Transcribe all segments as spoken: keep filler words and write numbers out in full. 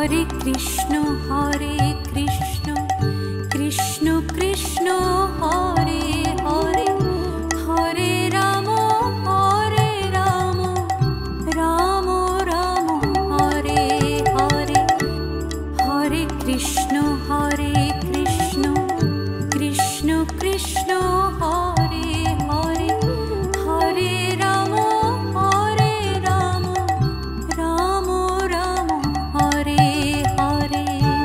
हरे कृष्ण हरे कृष्ण कृष्ण कृष्ण हरे हरे हरे राम हरे राम राम राम हरे हरे हरे कृष्ण हरे कृष्ण कृष्ण कृष्ण हरे हरे हरे राम हरे राम राम राम हरे हरे।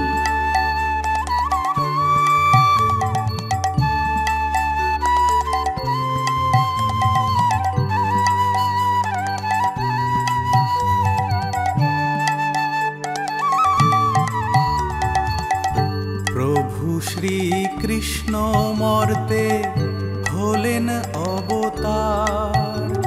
प्रभु श्री कृष्ण मर्ते हलेन अवतार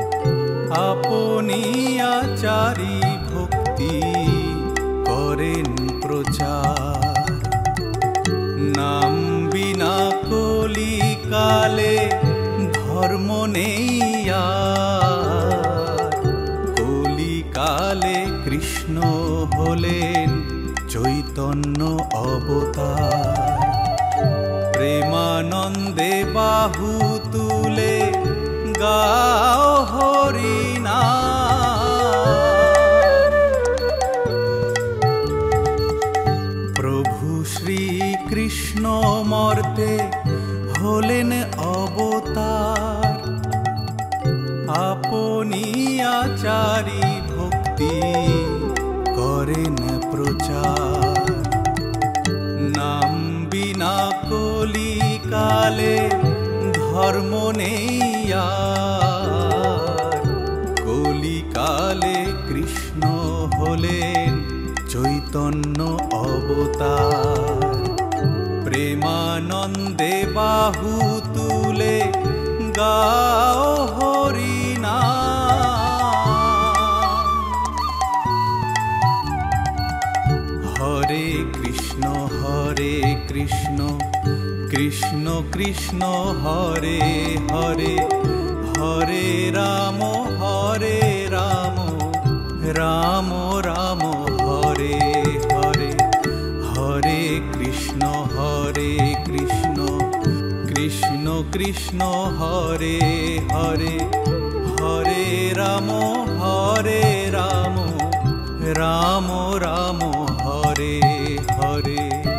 आपनी आचारी भक्ति करें प्रचार नाम बिना कली काले धर्म नेই আর कली काले कृष्ण हलेन चैतन्य अवतार प्रेमानंदे बाहु तुले गाओ हरि नाम। प्रभु श्री कृष्ण मर्ते हलेन अवतार आपनी आचारी भक्ति करें प्रचार नाम बिना कली काले धर्म नेই আর कली काले कृष्ण हलेन चैतन्य अवतार प्रेमानंदे बाहु तुले गाओ हरि नाम। हरे कृष्ण हरे कृष्ण कृष्ण कृष्ण हरे हरे हरे राम हरे राम राम राम हरे हरे हरे कृष्ण हरे कृष्ण कृष्ण कृष्ण हरे हरे हरे राम हरे राम राम राम हरे हरे।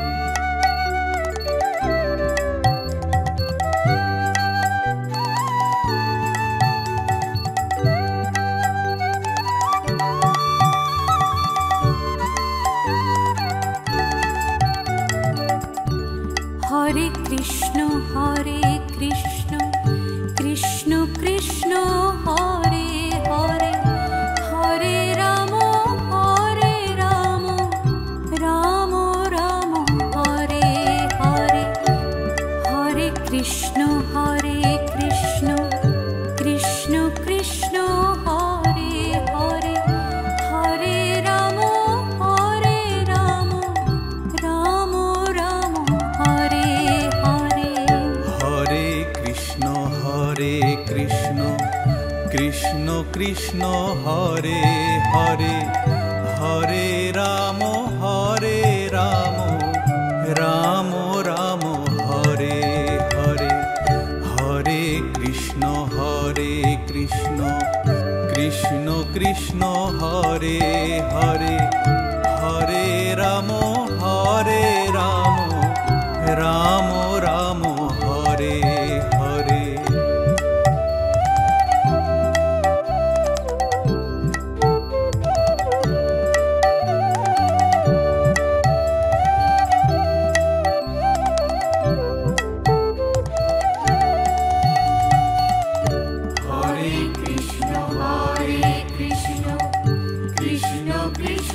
हरे कृष्ण हरे कृष्ण कृष्ण कृष्ण हरे हरे हरे राम हरे राम राम राम हरे हरे हरे कृष्ण हरे कृष्ण कृष्ण कृष्ण हरे हरे हरे राम हरे राम राम राम हरे हरे हरे कृष्ण हरे कृष्ण कृष्ण कृष्ण हरे हरे हरे राम हरे राम राम राम हरे हरे हरे कृष्ण हरे कृष्ण कृष्ण कृष्ण हरे हरे हरे राम हरे राम राम राम हरे हरे। हरे कृष्ण हरे कृष्ण कृष्ण कृष्ण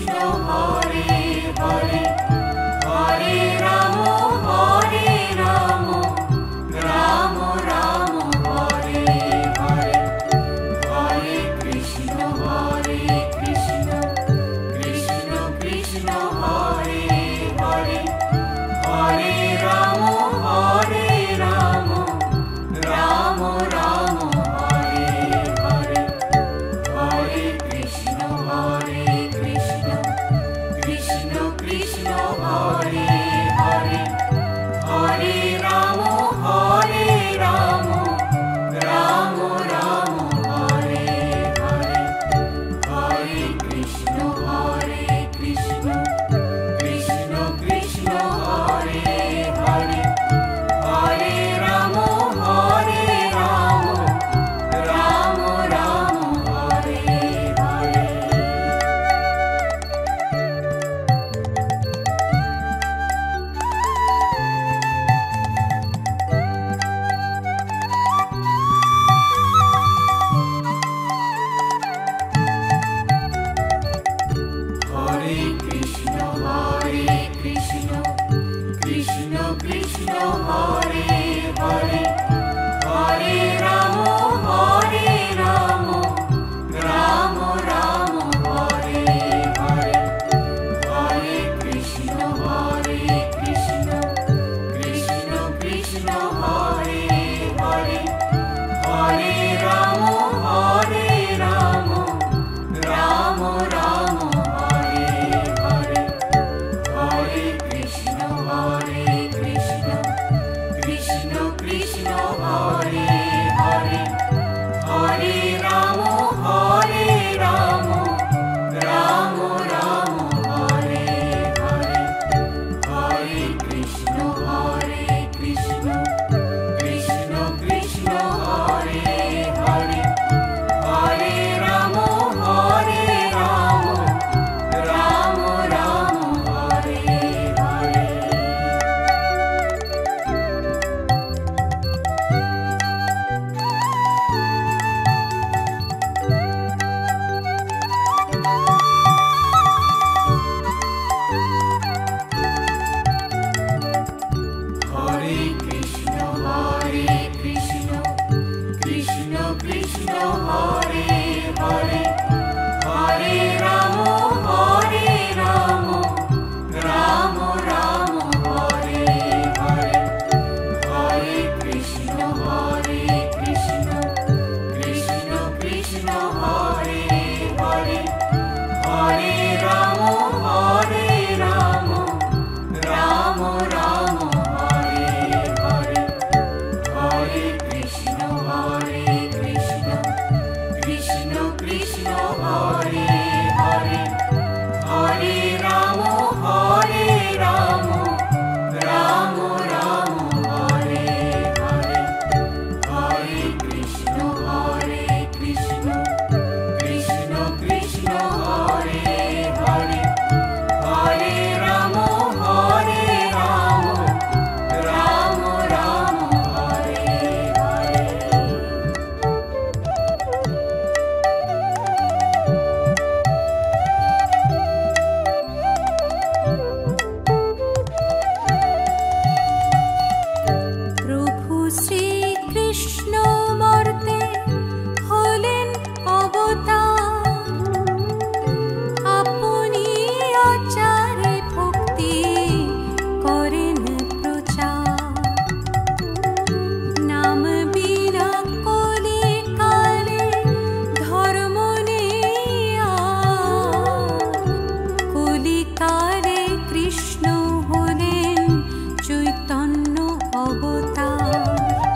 কলিকালে কৃষ্ণ হলেন চৈতন্য অবতার।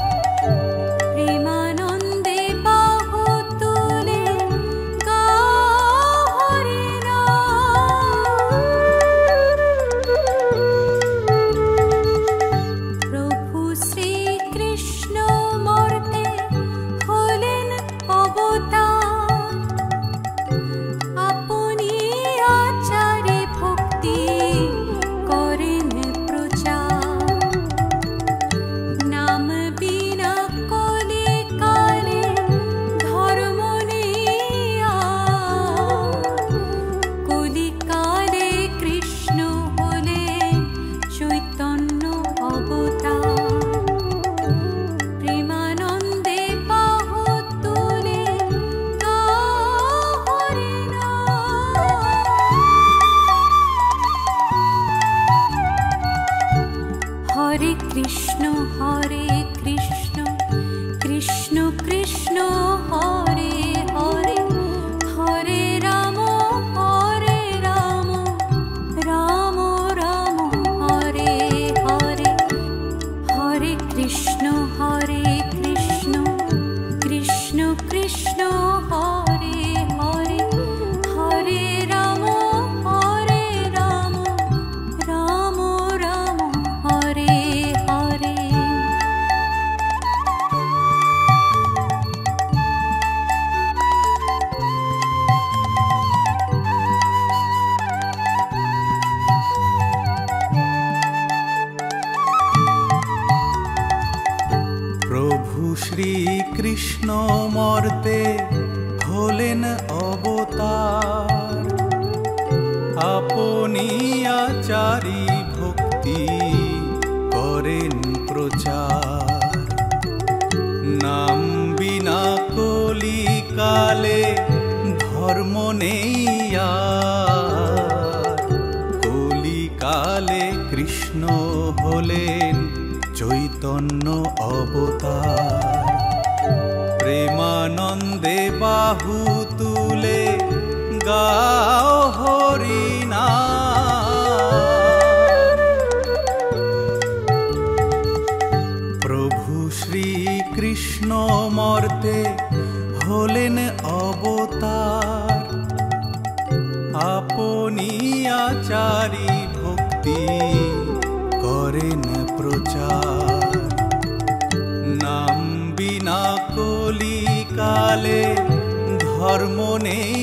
প্রেমানন্দে বাহু তুলে গাও হরি নাম। প্রভু শ্রীকৃষ্ণ মর্তে হলেন অবতার। আপনি আচারে ভক্তি করেন প্রচার। নাম বিনা কলিকালে ধর্ম নেই আর। কলিকালে কৃষ্ণ হলেন চৈতন্য অবতার। প্রেমানন্দে বাহু তুলে গাও হরি নাম। হরে কৃষ্ণ হরে কৃষ্ণ কৃষ্ণ কৃষ্ণ হরে হরে, হরে রাম হরে রাম রাম রাম হরে হরে। হরে কৃষ্ণ হরে কৃষ্ণ কৃষ্ণ কৃষ্ণ হরে হরে, হরে রাম হরে রাম রাম রাম হরে হরে। প্রভু শ্রীকৃষ্ণ মর্তে হলেন অবতার। আপনি আচারি ভক্তি করেন প্রচার। নাম বিনা কলিকালে ধর্ম নেই আর। কলিকালে কৃষ্ণ হলেন চৈতন্য অবতার। প্রেমানন্দে বাহু তুলে গাও হরি নাম। প্রভু শ্রীকৃষ্ণ মর্তে হলেন অবতার। আপনি আচারি ভক্তি করেন প্রচার। নাম বিনা কলিকালে ধর্ম নেই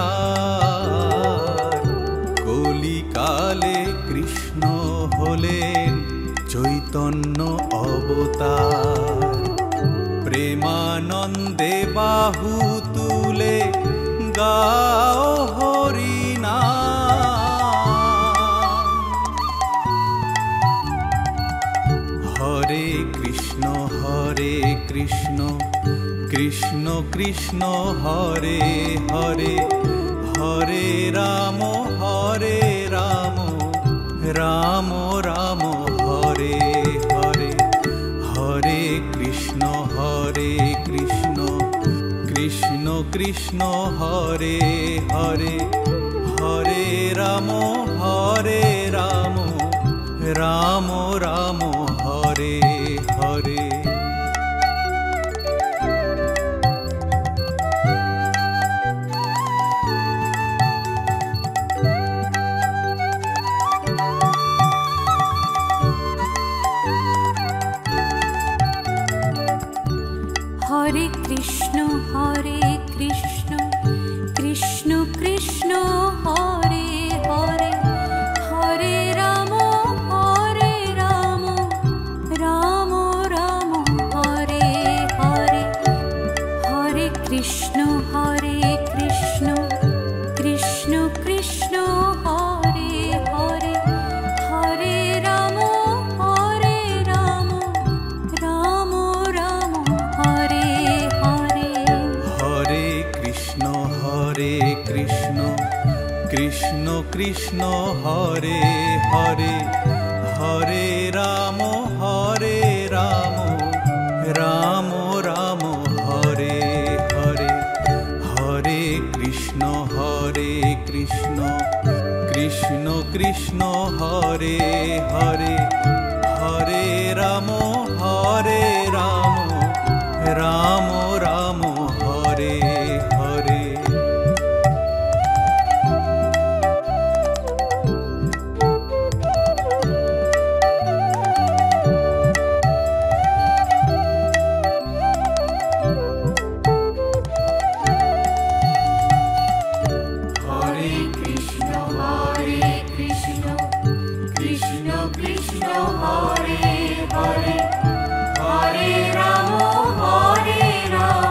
আর। কলিকালে কৃষ্ণ হলেন চৈতন্য অবতার। প্রেমানন্দে বাহু তুলে গাও হরি নাম। হরে কৃষ্ণ হরে কৃষ্ণ কৃষ্ণ কৃষ্ণ হরে হরে, হরে রাম হরে রাম রাম রাম হরে হরে। হরে কৃষ্ণ হরে কৃষ্ণ কৃষ্ণ কৃষ্ণ হরে হরে, হরে রাম হরে রাম রাম রাম হরে হরে। হরে কৃষ্ণ হরে কৃষ্ণ কৃষ্ণ কৃষ্ণ হরে হরে, হরে রাম হরে রাম রাম রাম হরে হরে। হরে কৃষ্ণ হরে কৃষ্ণ কৃষ্ণ কৃষ্ণ হরে হরে, হরে রাম হরে রাম রাম রাম হরে হরে। হরে কৃষ্ণ হরে কৃষ্ণ কৃষ্ণ কৃষ্ণ হরে হরে, হরে রাম হরে রাম রাম রাম হরে হরে। হরে কৃষ্ণ হরে কৃষ্ণ কৃষ্ণ কৃষ্ণ হরে হরে, হরে রাম হরে Ram, Ram Ram Hare Hare. Hare Rama, Hare Rama,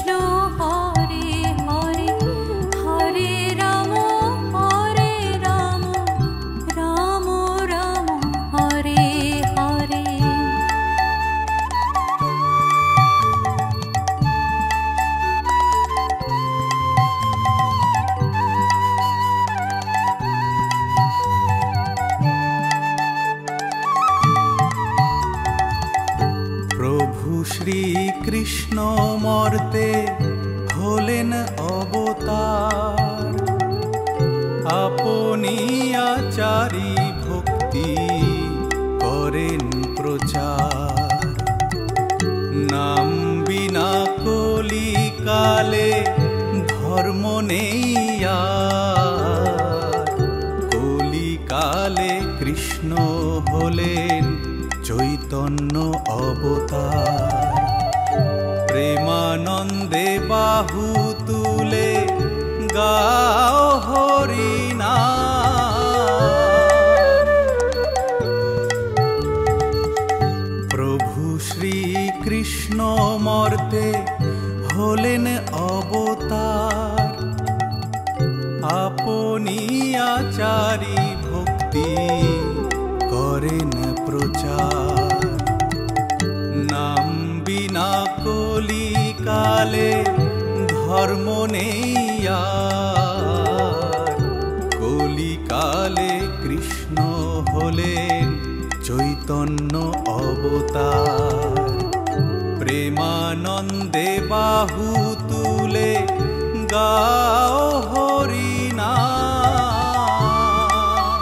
Krishna Hare Hare Hare Ram হরে রাম রাম রাম হরে হরে প্রভু শ্রী কৃষ্ণ মর্তে হলেন অবতার, আপনি আচারী ভক্তি করেন প্রচার। নাম বিনা কলিকালে ধর্ম নেই আর, কলিকালে কৃষ্ণ হলেন চৈতন্য অবতার। প্রেমানন্দে বাহু তুলে গাও হরি নাম। প্রভু শ্রী কৃষ্ণ মর্তে হলেন অবতার, আপনি আচারী ভক্তি করেন প্রচার। নাম বিনা কলিকালে ধর্ম নেই আর, কলিকালে কৃষ্ণ হলেন চৈতন্য অবতার। প্রেমানন্দে বাহু তুলে গাও হরি নাম।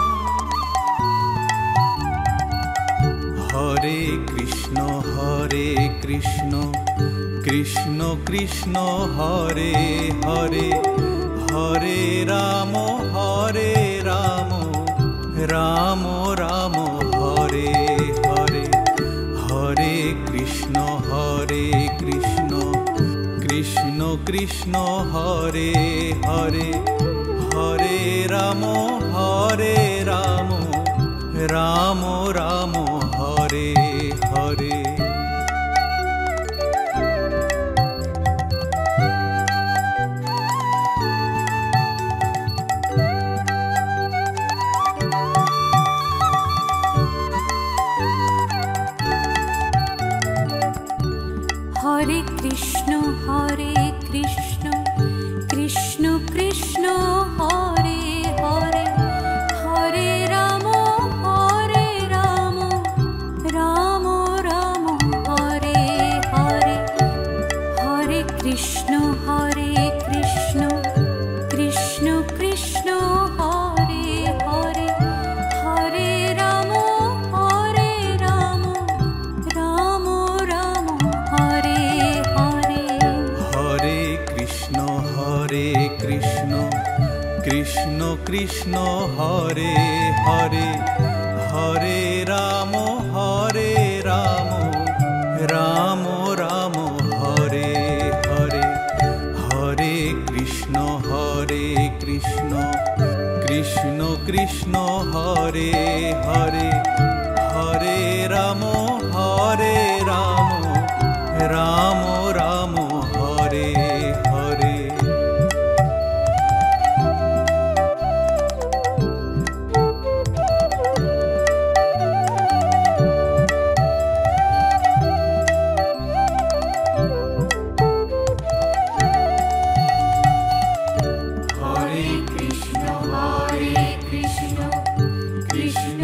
হরে কৃষ্ণ হরে কৃষ্ণ কৃষ্ণ কৃষ্ণ হরে হরে হরে রাম হরে রাম রাম রাম হরে হরে। হরে কৃষ্ণ হরে কৃষ্ণ কৃষ্ণ কৃষ্ণ হরে হরে হরে রাম হরে রাম রাম রাম হরে হরে। হরে কৃষ্ণ হরে কৃষ্ণ কৃষ্ণ কৃষ্ণ হরে হরে হরে রাম হরে রাম রাম রাম হরে হরে। হরে কৃষ্ণ হরে কৃষ্ণ কৃষ্ণ কৃষ্ণ হরে হরে হরে রাম হরে রাম রাম রাম হরে হরে। হরে কৃষ্ণ হরে কৃষ্ণ কৃষ্ণ কৃষ্ণ হরে হরে হরে রাম হরে রাম রাম রাম হরে হরে। হরে কৃষ্ণ হরে কৃষ্ণ কৃষ্ণ কৃষ্ণ হরে হরে হরে রাম হরে রাম রাম রাম হরে হরে। হরে কৃষ্ণ হরে কৃষ্ণ কৃষ্ণ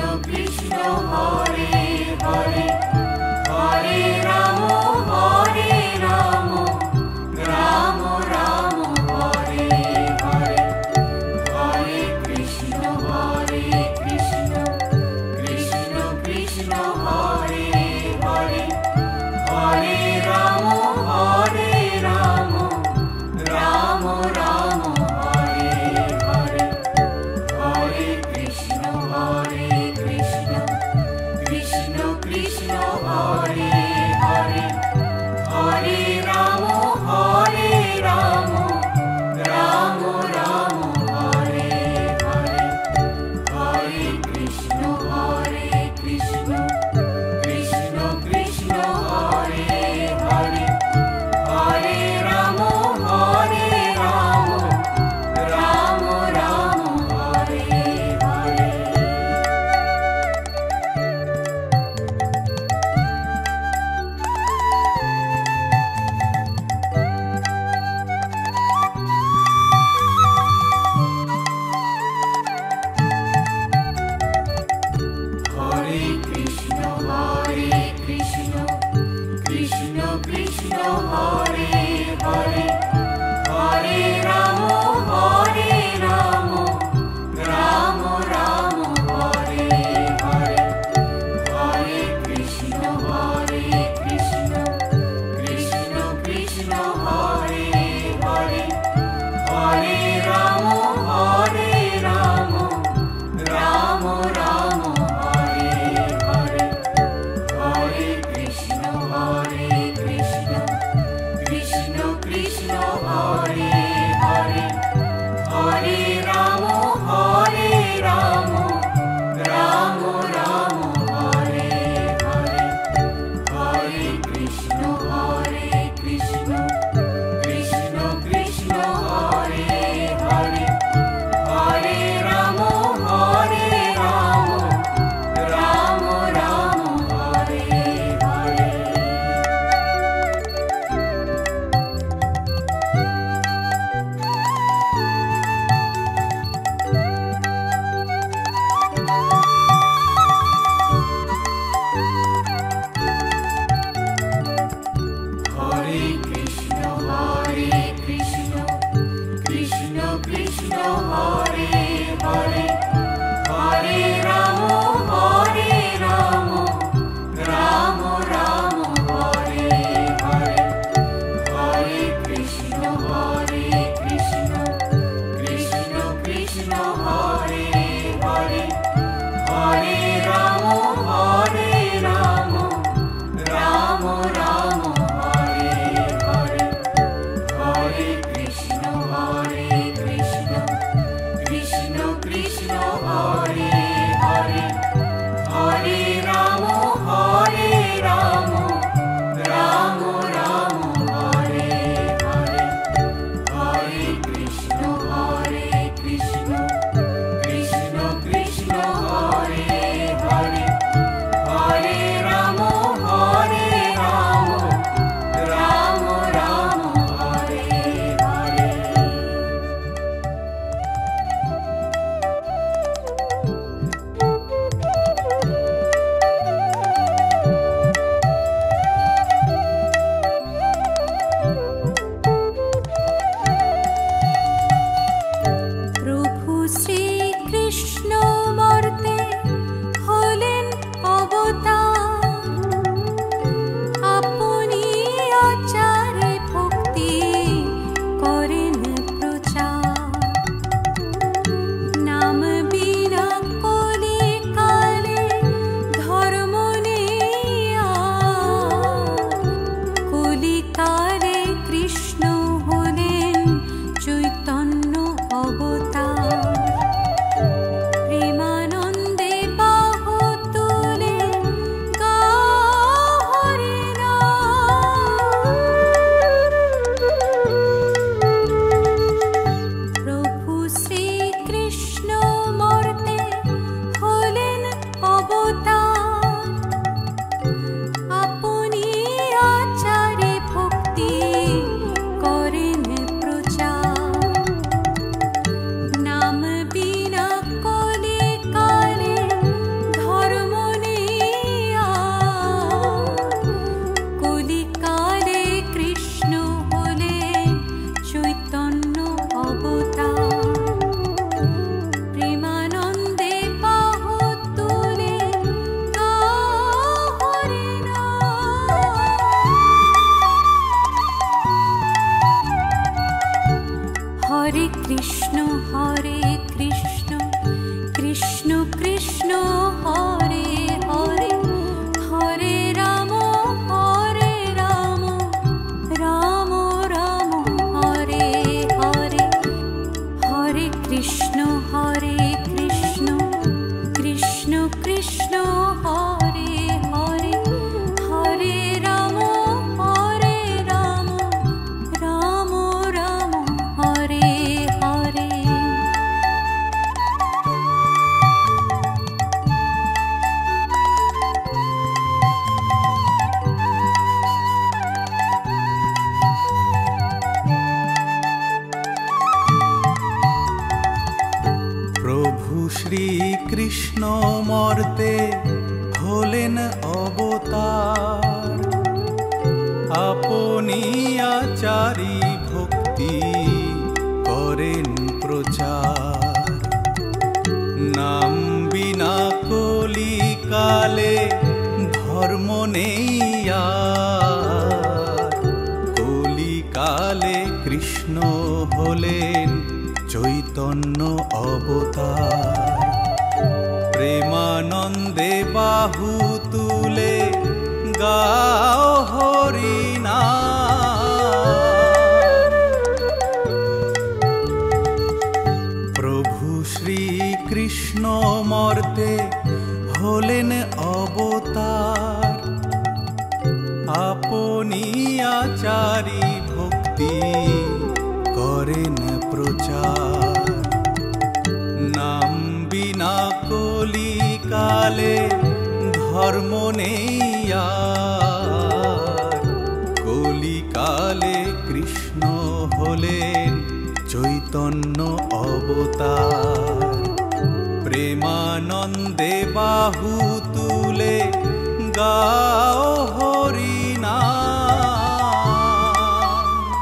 শ্রীকৃষ্ণ মর্তে হলেন অবতার, আপনি আচারী ভক্তি করেন প্রচার। নাম বিনা কলিকালে ধর্ম নেই আর, কলিকালে কৃষ্ণ হলেন চৈতন্য অবতার। প্রেমানন্দে বাহু তুলে গাও হরি নাম। প্রভু শ্রীকৃষ্ণ মর্তে হলেন অবতার। আপনি আচারী ভক্তি করেন প্রচার। নাম বিনা কলিকালে ধর্ম নেই আর। কলিকালে কৃষ্ণ হলেন চৈতন্য অবতার। প্রেমানন্দে বাহু তুলে গাও হরি নাম।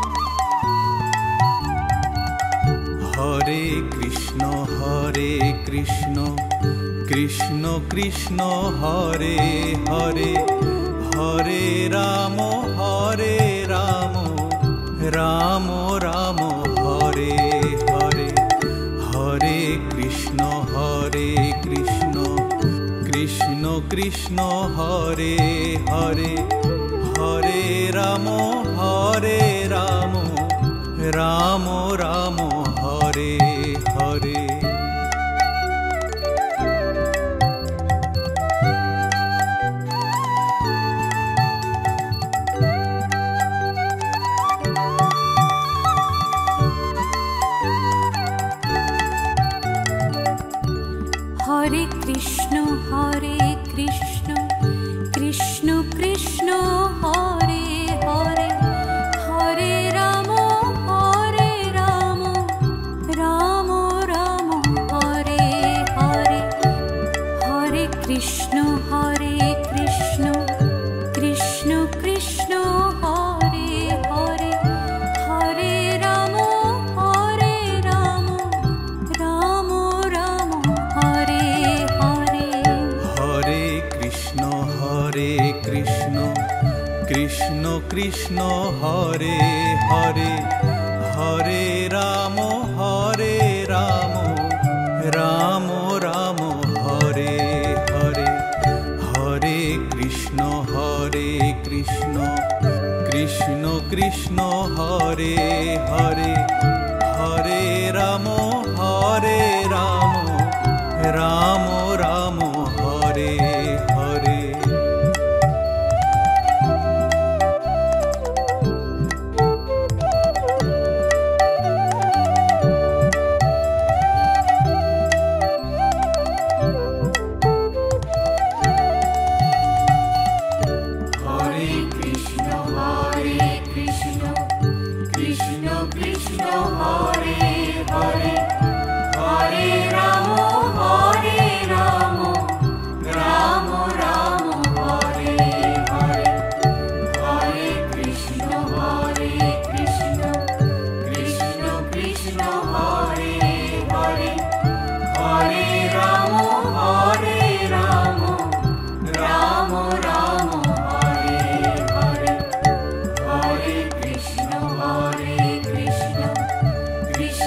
হরে কৃষ্ণ হরে কৃষ্ণ কৃষ্ণ কৃষ্ণ হরে হরে, হরে রাম হরে রাম রাম রাম হরে হরে। হরে কৃষ্ণ হরে কৃষ্ণ কৃষ্ণ কৃষ্ণ হরে হরে, হরে রাম হরে রাম রাম রাম হরে হরে। হরে কৃষ্ণ হরে কৃষ্ণ কৃষ্ণ কৃষ্ণ হরে হরে, হরে রাম হরে রাম রাম রাম হরে হরে। হরে কৃষ্ণ হরে কৃষ্ণ কৃষ্ণ কৃষ্ণ হরে হরে, হরে রাম হরে রাম রাম রাম হরে হরে। হরে কৃষ্ণ হরে কৃষ্ণ কৃষ্ণ কৃষ্ণ হরে হরে, হরে রাম হরে রাম রাম রাম হরে হরে। হরে কৃষ্ণ হরে কৃষ্ণ কৃষ্ণ কৃষ্ণ হরে হরে, হরে রাম হরে রাম রাম রাম হরে হরে। হরে কৃষ্ণ হরে কৃষ্ণ কৃষ্ণ কৃষ্ণ হরে হরে, হরে রাম হরে রাম রাম রাম হরে হরে। হরে কৃষ্ণ হরে কৃষ্ণ কৃষ্ণ কৃষ্ণ হরে হরে, হরে রাম হরে রাম রাম রাম হরে হরে। হরে কৃষ্ণ হরে কৃষ্ণ কৃষ্ণ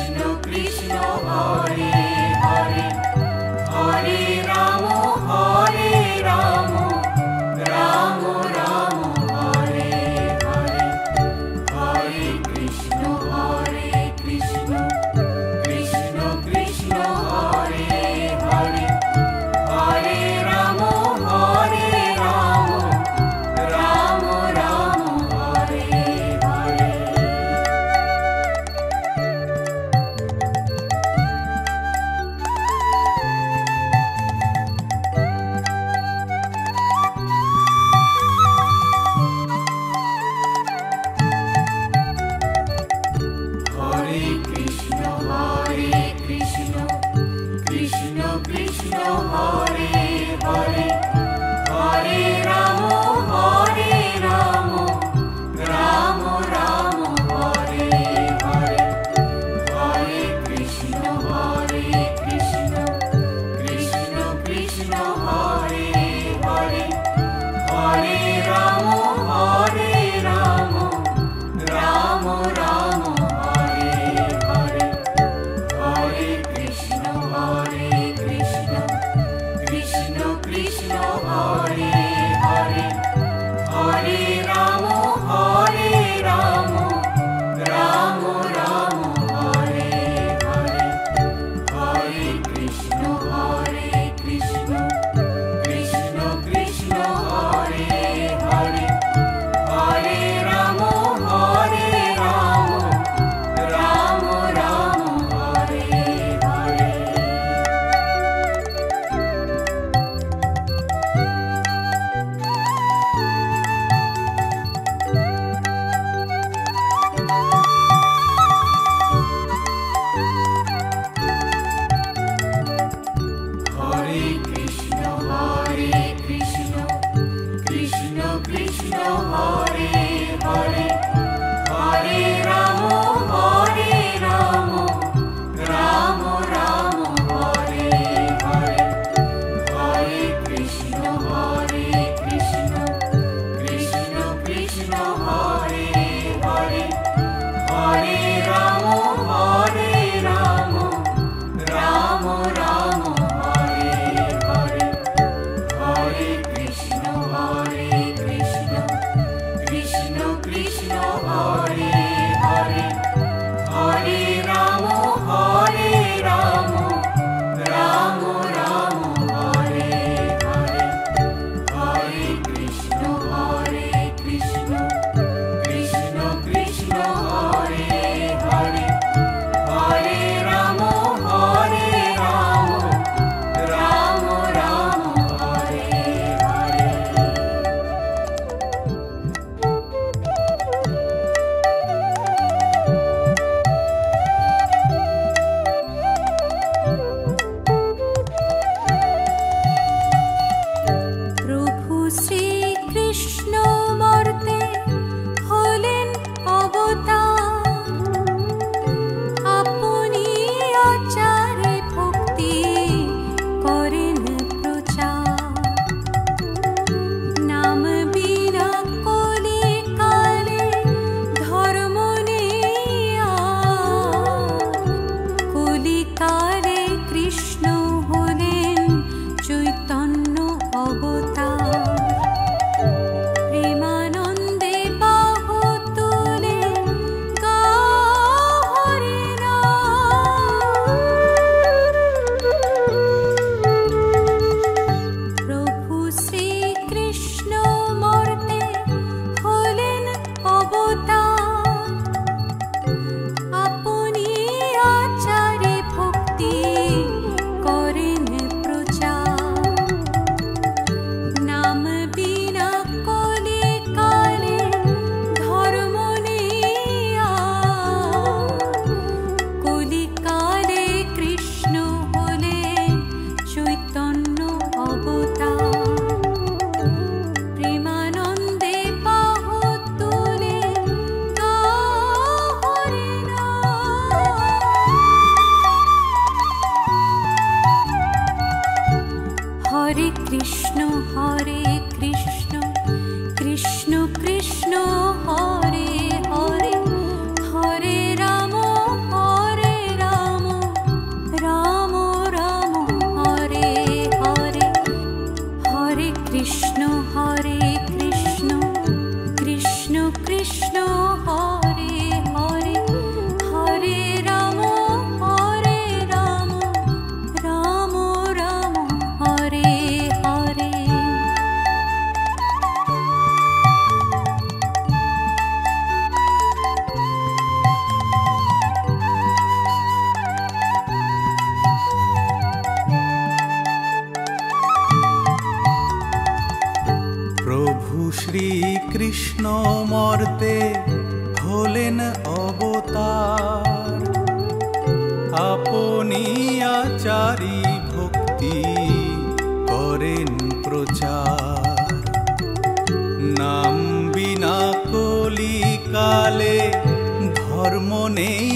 আপনিয়াচারী ভক্তি করেন প্রচার। নাম বিনা কলিকালে ধর্ম নেই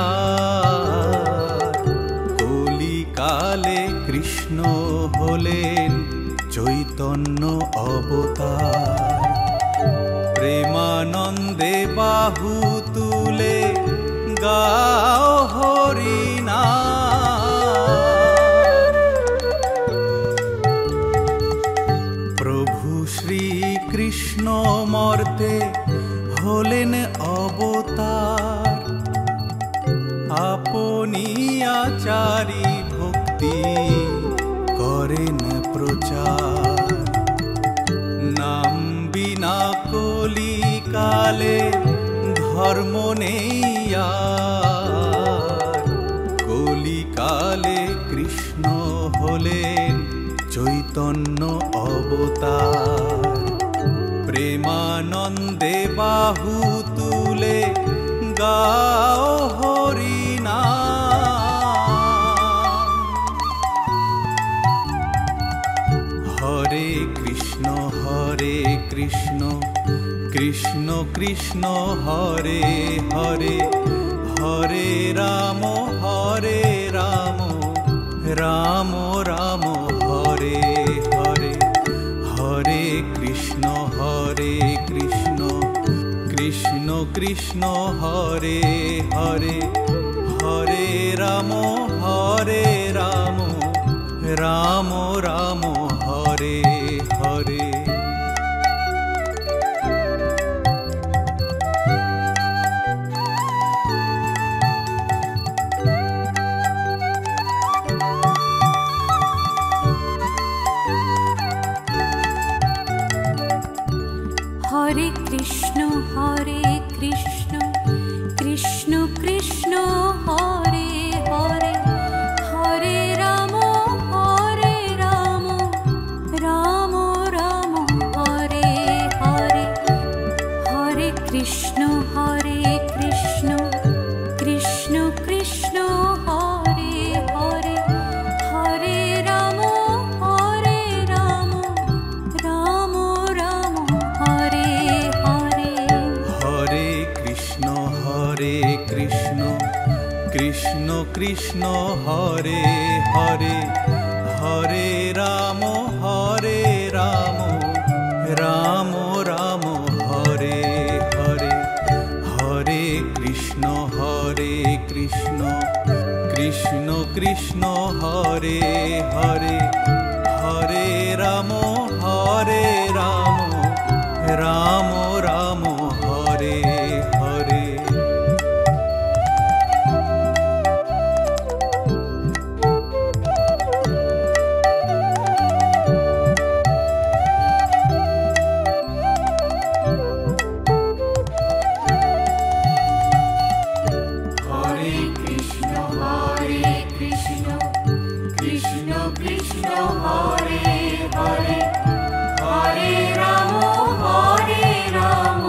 আর। কলিকালে কৃষ্ণ হলেন চৈতন্য অবতার। প্রেমানন্দে বাহু তুলে গাও হরিনাম। প্রভু শ্রীকৃষ্ণ মর্তে হলেন অবতার। আপনিয়াচারী ভক্তি করেন প্রচার। নাম বিনা কলিকালে ধর্ম নেই আর। কলিকালে কৃষ্ণ হলেন চৈতন্য অবতার। প্রেমানন্দে বাহু তুলে গাও হরিনাম। হরে কৃষ্ণ হরে কৃষ্ণ কৃষ্ণ কৃষ্ণ হরে হরে, হরে রাম হরে রাম রাম রাম হরে হরে। হরে কৃষ্ণ হরে কৃষ্ণ কৃষ্ণ কৃষ্ণ হরে হরে, হরে রাম হরে রাম রাম রাম হরে হরে। হরে কৃষ্ণ হরে কৃষ্ণ কৃষ্ণ কৃষ্ণ হরে হরে, হরে রাম হরে রাম রাম রাম হরে হরে। হরে কৃষ্ণ হরে কৃষ্ণ কৃষ্ণ কৃষ্ণ হরে হরে, হরে রাম হরে রাম রাম রাম হরে হরে। হরে কৃষ্ণ হরে কৃষ্ণ কৃষ্ণ কৃষ্ণ হরে হরে, হরে রাম হরে রাম রাম রাম হরে হরে। হরে কৃষ্ণ হরে কৃষ্ণ কৃষ্ণ কৃষ্ণ হরে হরে, হরে রাম হরে রাম রাম রাম হরে হরে। হরে কৃষ্ণ হরে কৃষ্ণ কৃষ্ণ কৃষ্ণ হরে হরে, হরে রাম হরে Ram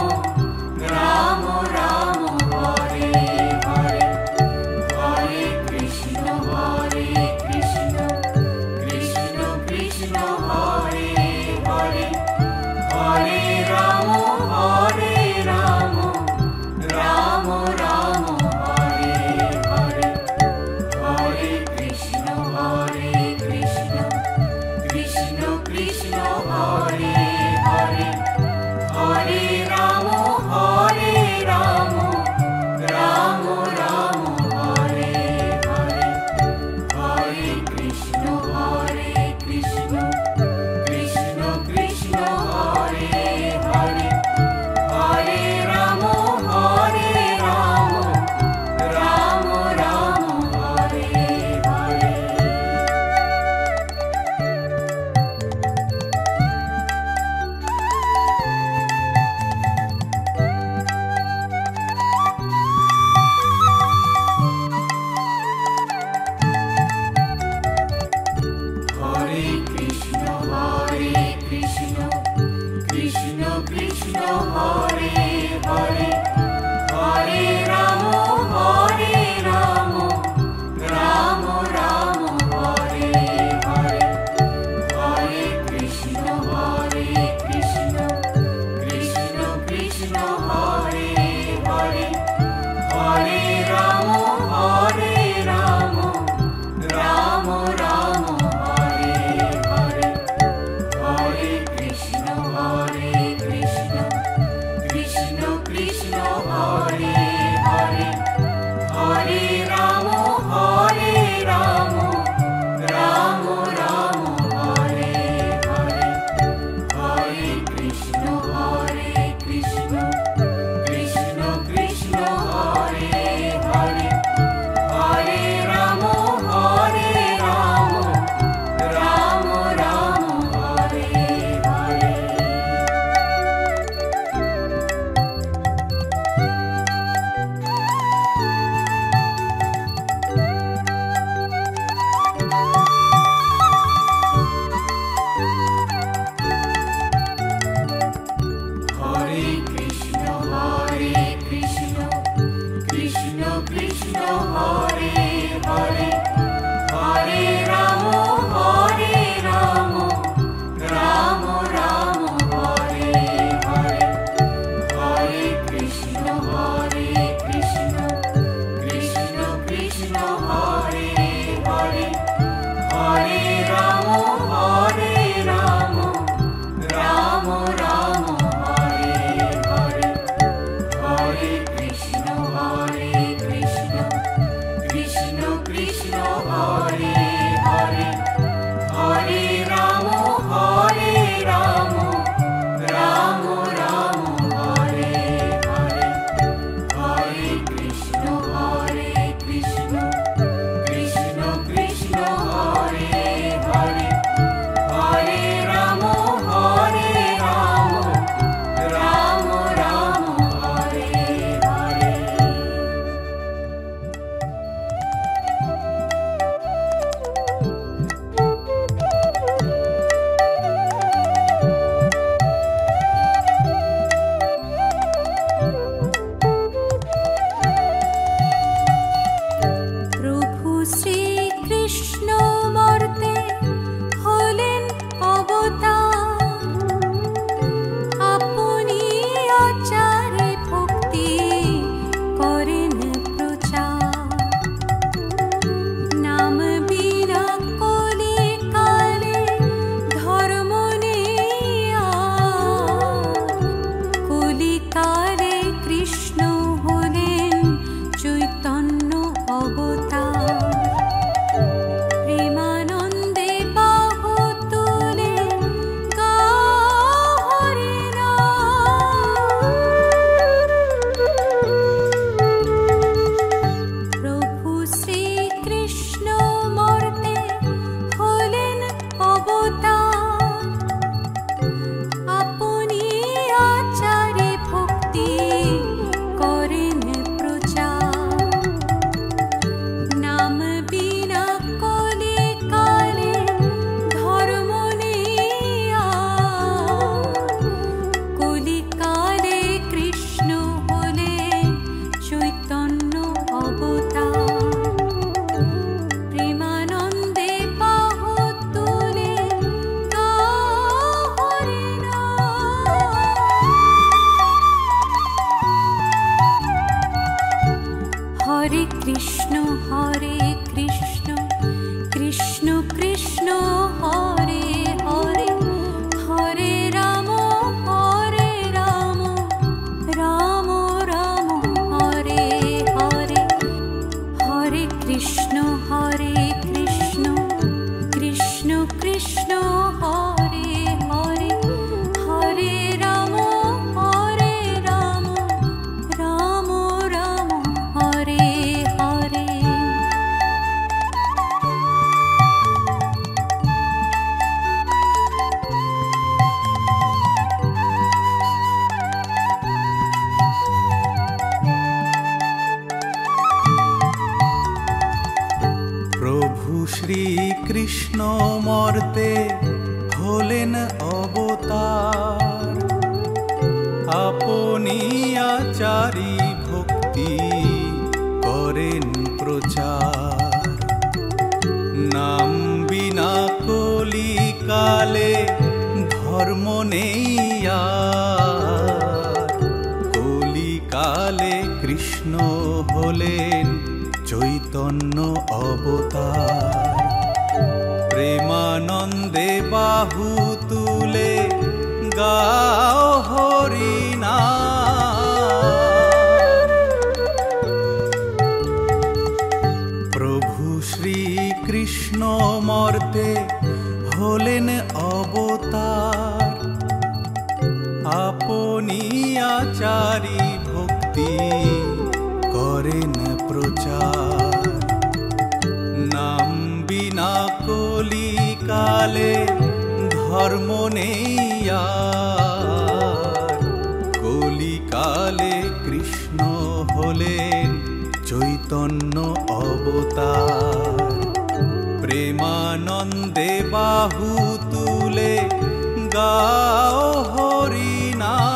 Hare Hare, Hare Rama, Hare Rama, Rama Rama, Hare Hare, Hare Krishna, Hare Krishna, Krishna Krishna, Hare Hare, Hare Rama, Hare Rama, Rama Rama, Hare Hare, Hare Krishna, Hare Krishna, Krishna Krishna, Hare Hare, Hare Rama, Hare Rama, Rama Rama, Hare Hare, Hare Krishna, Hare Krishna, Krishna Krishna, Hare Hare, Hare Rama, Hare Rama, Rama Rama, Hare Hare. প্রভু শ্রীকৃষ্ণ মর্তে হলেন অবতার, আপনি আচারে ভক্তি করেন প্রচার। নাম বিনা কলি কালে ধর্ম নেই আর, কলিকালে কৃষ্ণ হলেন চৈতন্য অবতার। প্রেমানন্দে বাহু তুলে গাও হরি নাম। প্রভু শ্রীকৃষ্ণ মর্তে হলেন অবতার, আপনি আচারে ভক্তি করেন প্রচার। নাম বিনা কলি কালে ধর্ম নেই আর, কলিকালে কৃষ্ণ হলেন চৈতন্য অবতার। প্রেমানন্দে বাহু তুলে গাও হরি নাম। হরে কৃষ্ণ, হরে কৃষ্ণ, কৃষ্ণ কৃষ্ণ, হরে হরে, হরে রাম, হরে রাম, রাম রাম, হরে হরে, হরে কৃষ্ণ, হরে কৃষ্ণ, কৃষ্ণ কৃষ্ণ, হরে হরে, হরে রাম, হরে রাম, রাম রাম, হরে হরে। প্রভু শ্রীকৃষ্ণ মর্তে হলেন অবতার, আপনি আচারি ভক্তি করেন প্রচার। নাম বিনা কলিকালে ধর্ম নেই আর, কলিকালে কৃষ্ণ হলেন চৈতন্য অবতার। প্রেমানন্দে বাহু তুলে গাও হরি নাম। প্রভু শ্রীকৃষ্ণ মর্তে হলেন অবতার, আপনি আচারি ভক্তি করেন প্রচার। নাম বিনা কলিকালে ধর্ম নেই আর, কলিকালে কৃষ্ণ হলেন চৈতন্য অবতার। প্রেমানন্দে বাহু তুলে গাও হরি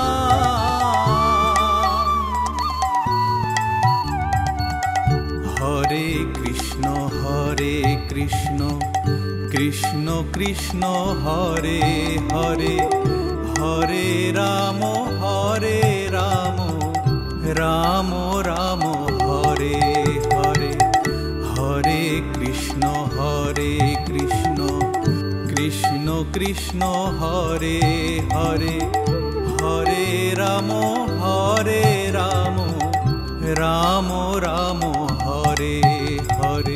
নাম। হরে কৃষ্ণ হরে কৃষ্ণ কৃষ্ণ কৃষ্ণ হরে হরে হরে রাম হরে রাম রাম রাম হরে হরে হরে কৃষ্ণ হরে কৃষ্ণ কৃষ্ণ কৃষ্ণ হরে হরে হরে রাম হরে রাম রাম রাম হরে হরে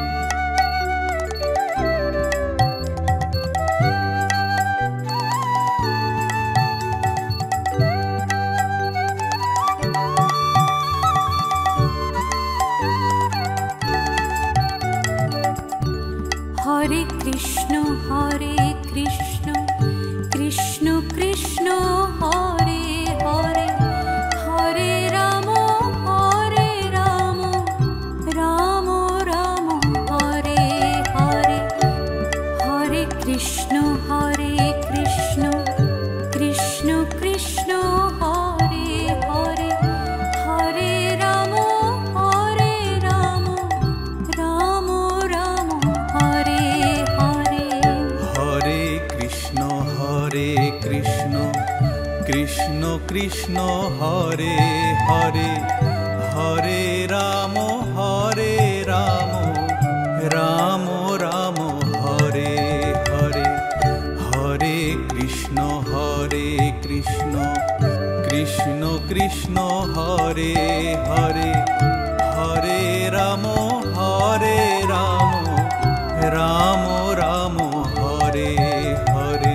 হরে কৃষ্ণ হরে কৃষ্ণ কৃষ্ণ কৃষ্ণ হরে হরে হরে রাম হরে রাম রাম রাম হরে হরে হরে কৃষ্ণ হরে কৃষ্ণ কৃষ্ণ কৃষ্ণ হরে হরে হরে রাম হরে রাম রাম রাম হরে হরে হরে কৃষ্ণ হরে কৃষ্ণ কৃষ্ণ কৃষ্ণ হরে হরে হরে রাম হরে রাম রাম রাম হরে হরে হরে কৃষ্ণ হরে কৃষ্ণ কৃষ্ণ কৃষ্ণ হরে হরে হরে রাম হরে রাম রাম রাম হরে হরে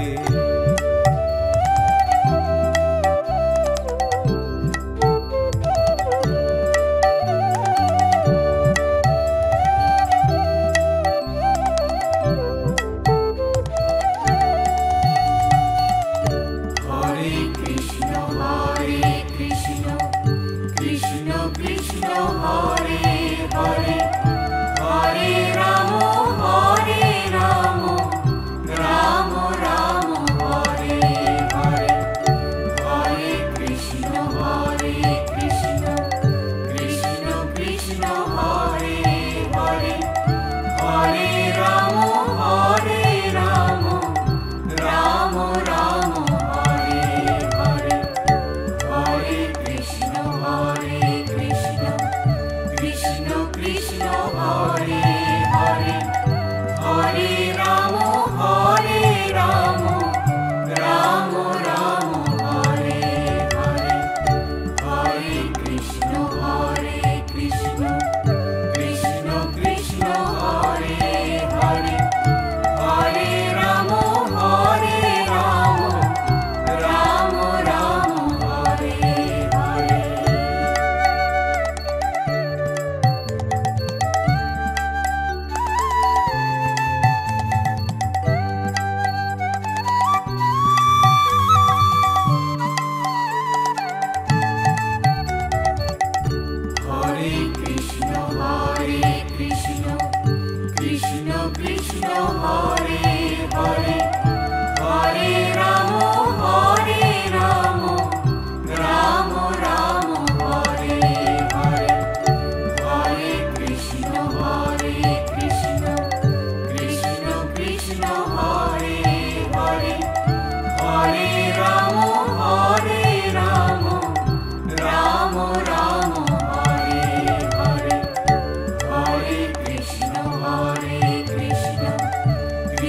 হরে কৃষ্ণ হরে কৃষ্ণ কৃষ্ণ কৃষ্ণ হরে হরে হরে রাম হরে রাম রাম রাম হরে হরে হরে কৃষ্ণ হরে কৃষ্ণ কৃষ্ণ কৃষ্ণ হরে হরে হরে রাম হরে রাম রাম রাম হরে হরে হরে কৃষ্ণ হরে কৃষ্ণ কৃষ্ণ কৃষ্ণ হরে হরে হরে রাম হরে রাম রাম রাম হরে হরে হরে কৃষ্ণ হরে কৃষ্ণ কৃষ্ণ কৃষ্ণ হরে হরে হরে রাম হরে রাম রাম রাম হরে হরে হরে কৃষ্ণ হরে কৃষ্ণ কৃষ্ণ কৃষ্ণ হরে হরে হরে রাম হরে রাম রাম রাম হরে হরে হরে কৃষ্ণ হরে কৃষ্ণ কৃষ্ণ কৃষ্ণ হরে হরে হরে রাম হরে রাম রাম রাম হরে হরে হরে কৃষ্ণ হরে কৃষ্ণ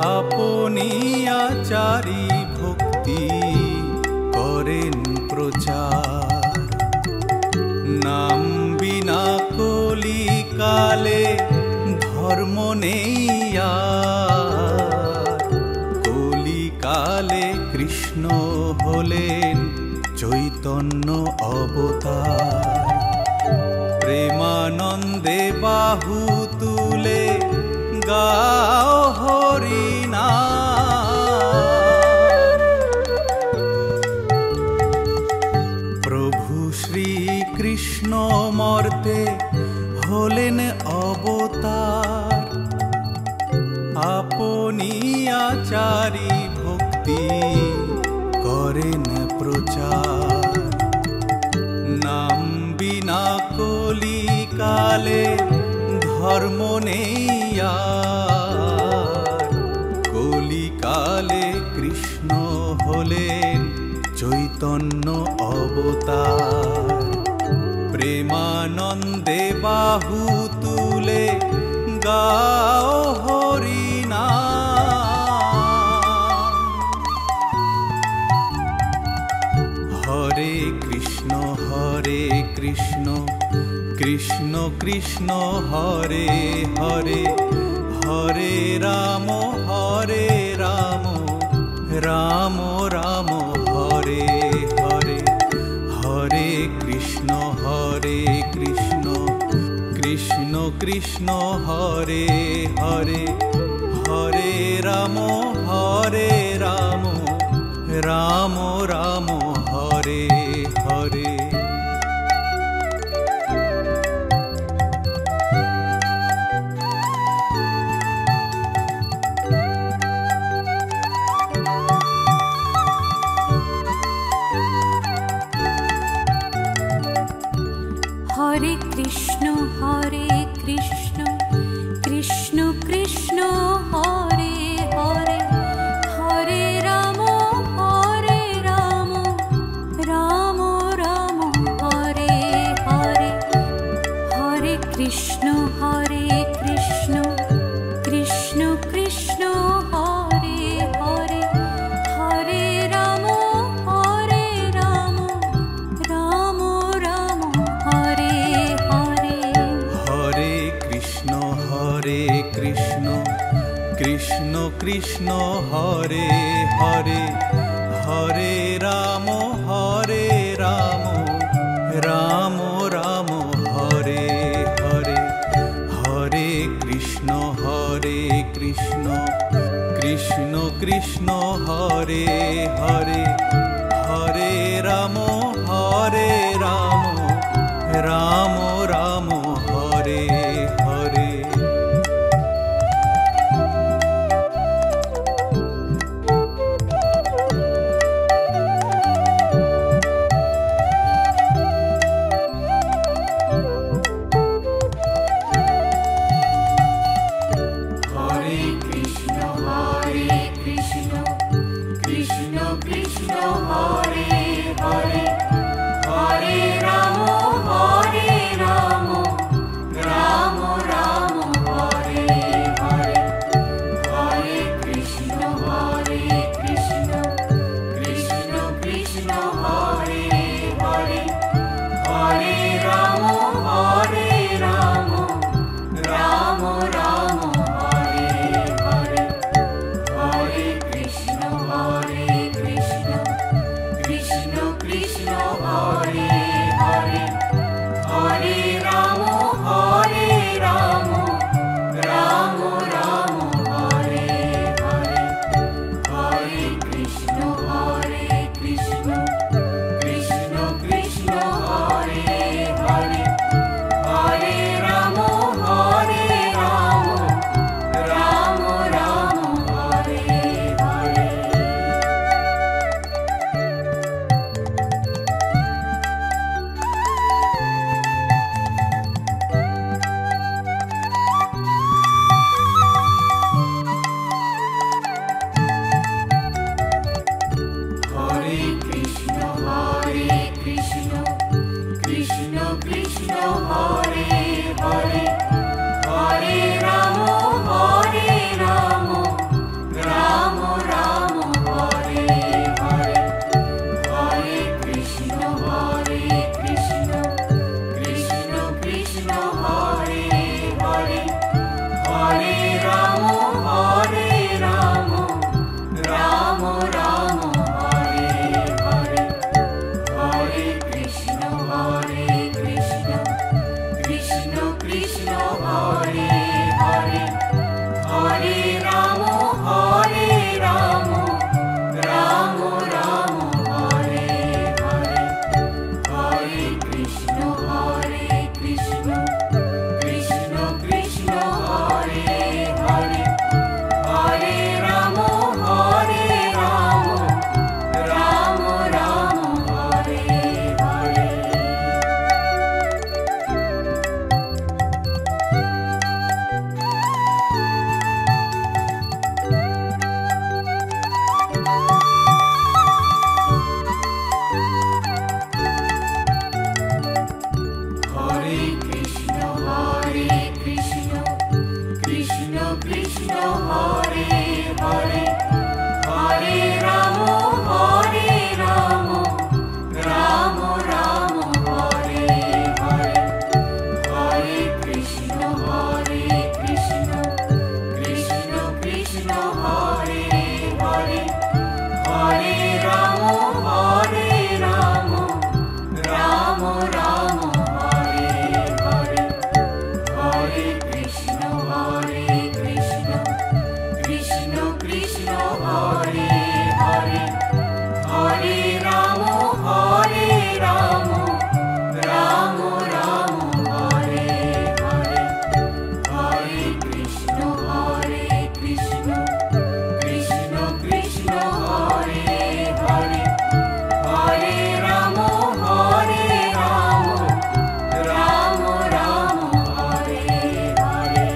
আপনি আচারি ভক্তি করেন প্রচার। নাম বিনা কলিকালে ধর্ম নেই আর। কলিকালে কৃষ্ণ হলেন চৈতন্য অবতার। প্রেমানন্দে বাহু তুলে গাও হরিনাম। প্রভু শ্রীকৃষ্ণ মর্তে হলেন অবতার। আপনি আচারি ভক্তি করেন প্রচার। নাম বিনা কলিকালে ধর্ম নেই আর। কলিকালে কৃষ্ণ হলেন চৈতন্য অবতার। প্রেমানন্দে বাহু তুলে গাও হরিনাম। হরে কৃষ্ণ হরে কৃষ্ণ কৃষ্ণ কৃষ্ণ হরে হরে, হরে রাম হরে রাম রাম রাম হরে হরে। হরে কৃষ্ণ হরে কৃষ্ণ কৃষ্ণ কৃষ্ণ হরে হরে, হরে রাম হরে রাম রাম রাম হরে হরে। হরে কৃষ্ণ হরে কৃষ্ণ কৃষ্ণ কৃষ্ণ হরে হরে, হরে রাম হরে রাম রাম রাম হরে হরে। হরে কৃষ্ণ হরে কৃষ্ণ কৃষ্ণ কৃষ্ণ হরে হরে, হরে রাম হরে রাম রাম রাম হরে হরে। হরে কৃষ্ণ হরে কৃষ্ণ কৃষ্ণ কৃষ্ণ হরে হরে, হরে রাম হরে রাম রাম রাম হরে হরে। হরে কৃষ্ণ হরে কৃষ্ণ কৃষ্ণ কৃষ্ণ হরে হরে, হরে রাম হরে রাম রাম রাম হরে হরে। হরে কৃষ্ণ হরে কৃষ্ণ কৃষ্ণ কৃষ্ণ হরে হরে, হরে রাম হরে রাম কৃষ্ণ হরে হরে হরে রাম হরে রাম রাম রাম হরে হরে হরে কৃষ্ণ হরে কৃষ্ণ কৃষ্ণ কৃষ্ণ হরে হরে হরে রাম হরে রাম রাম রাম হরে হরে হরে কৃষ্ণ হরে কৃষ্ণ কৃষ্ণ কৃষ্ণ হরে হরে হরে রাম হরে রাম রাম রাম হরে হরে হরে কৃষ্ণ হরে কৃষ্ণ কৃষ্ণ কৃষ্ণ হরে হরে হরে রাম হরে রাম রাম রাম হরে হরে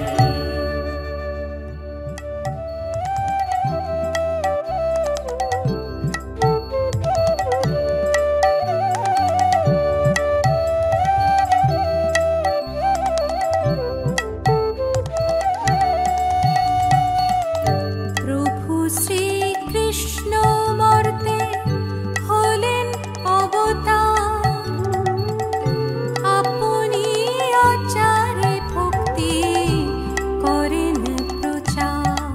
প্রভু শ্রীকৃষ্ণ মর্তে হলেন অবতার, আপনি আচারে ভক্তি করেন প্রচার।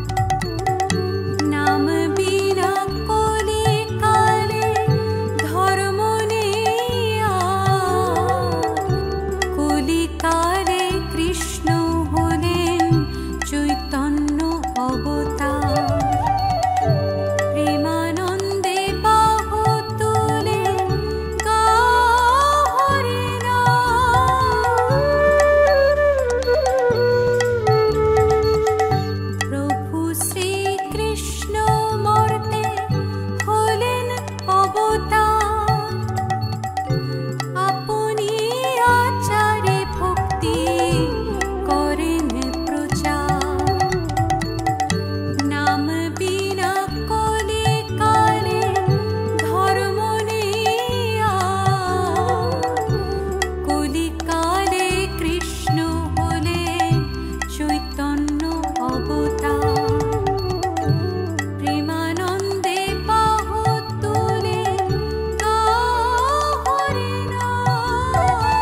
নাম বিনা কলি কালে ধর্ম নেই আর। কলিকালে কৃষ্ণ হলেন চৈতন্য অবতার। প্রেমানন্দে বাহু তুলে গাও হরি নাম। প্রভু শ্রীকৃষ্ণ মর্তে হলেন অবতার, আপনি আচারে ভক্তি করেন প্রচার। নাম বিনা কলি কালে ধর্ম নেই আর। কলিকালে কৃষ্ণ হলেন চৈতন্য অবতার। প্রেমানন্দে বাহু তুলে গাও হরি নাম।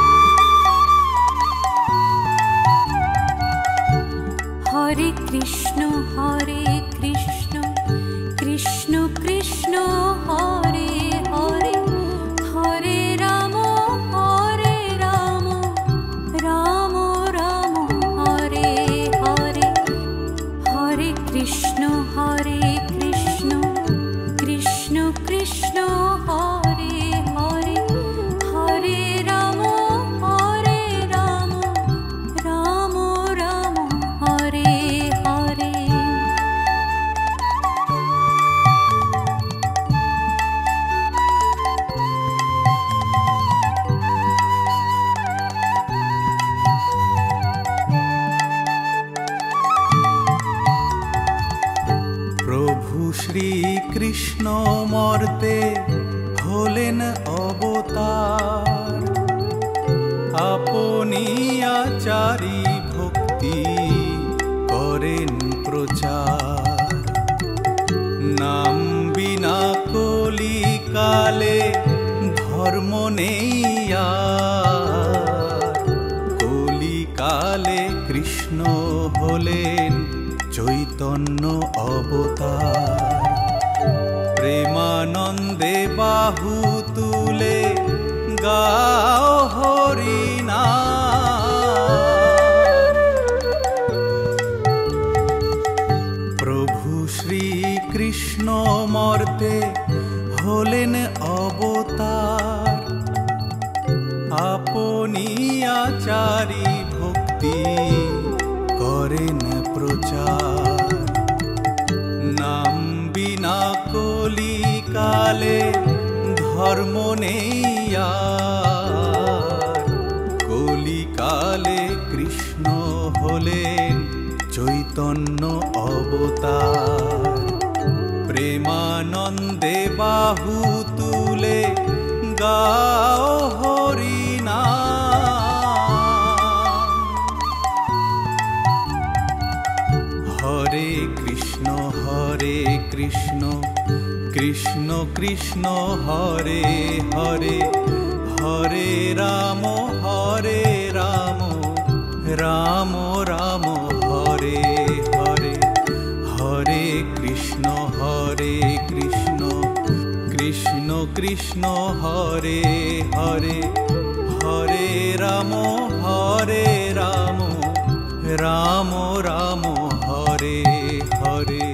হরে কৃষ্ণ হরে কৃষ্ণ কৃষ্ণ কৃষ্ণ হরে হরে হরে রাম হরে রাম রাম রাম হরে হরে হরে কৃষ্ণ হরে কৃষ্ণ কৃষ্ণ কৃষ্ণ হরে হরে হরে রাম হরে রাম রাম রাম হরে হরে। প্রভু শ্রীকৃষ্ণ মর্তে হলেন অবতার, আপনি আচারি ভক্তি করেন প্রচার। নাম বিনা কলিকালে ধর্ম নেই আর। কলিকালে কৃষ্ণ হলেন চৈতন্য অবতার। প্রেমানন্দে বাহু তুলে গাও হরি নাম। প্রভু শ্রীকৃষ্ণ মর্তে হলেন অবতার, আপনি আচারি ভক্তি করেন প্রচার। নাম বিনা কলিকালে ধর্ম নেই আর। কলিকালে কৃষ্ণ হলেন চৈতন্য অবতার। প্রেমানন্দে বাহু তুলে গাও হরি নাম। হরে কৃষ্ণ কৃষ্ণ কৃষ্ণ হরে হরে হরে রাম হরে রাম রাম রাম হরে হরে হরে কৃষ্ণ হরে কৃষ্ণ কৃষ্ণ কৃষ্ণ হরে হরে হরে রাম হরে রাম রাম রাম হরে হরে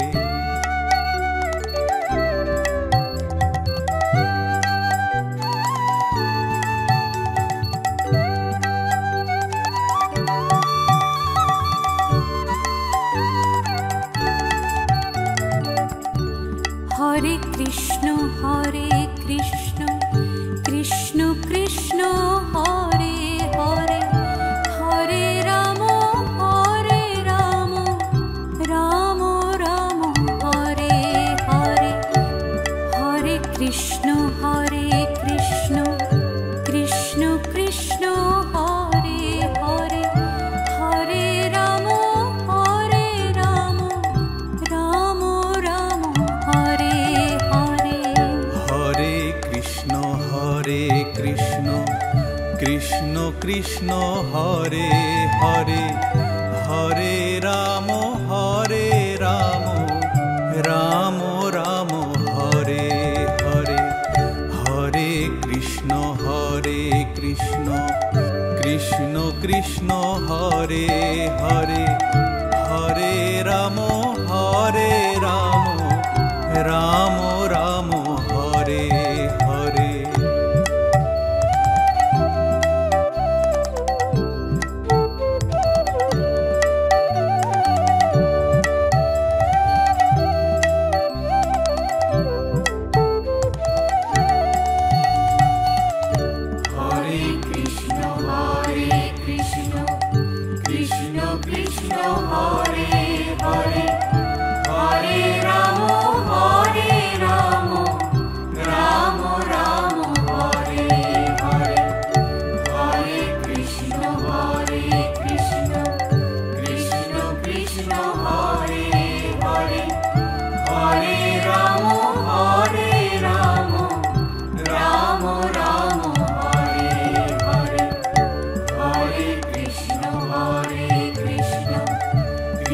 হরে কৃষ্ণ হরে কৃষ্ণ কৃষ্ণ কৃষ্ণ হরে হরে হরে রাম হরে রাম রাম রাম হরে হরে হরে কৃষ্ণ হরে কৃষ্ণ কৃষ্ণ কৃষ্ণ হরে হরে হরে রাম হরে রাম রাম রাম হরে হরে হরে কৃষ্ণ হরে কৃষ্ণ কৃষ্ণ কৃষ্ণ হরে হরে হরে রাম হরে রাম রাম রাম হরে হরে হরে কৃষ্ণ হরে কৃষ্ণ কৃষ্ণ কৃষ্ণ হরে হরে হরে রাম হরে রাম রাম রাম হরে হরে হরে কৃষ্ণ হরে কৃষ্ণ কৃষ্ণ কৃষ্ণ হরে হরে হরে রাম হরে রাম রাম রাম হরে হরে হরে কৃষ্ণ হরে কৃষ্ণ কৃষ্ণ কৃষ্ণ হরে হরে হরে রাম হরে রাম রাম রাম হরে হরে হরে কৃষ্ণ হরে কৃষ্ণ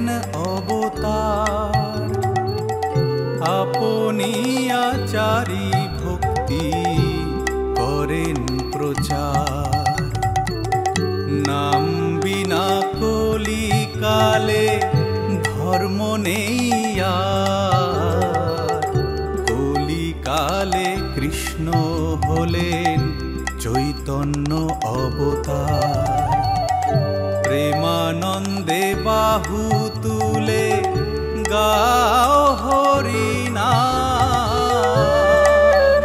হলেন অবতার। আপনি আচারী ভক্তি করেন প্রচার। নাম বিনা কলিকালে ধর্ম নেই আর। কলিকালে কৃষ্ণ হলেন চৈতন্য অবতার। প্রেমানন্দে বাহু তুলে গাও হরিনাম।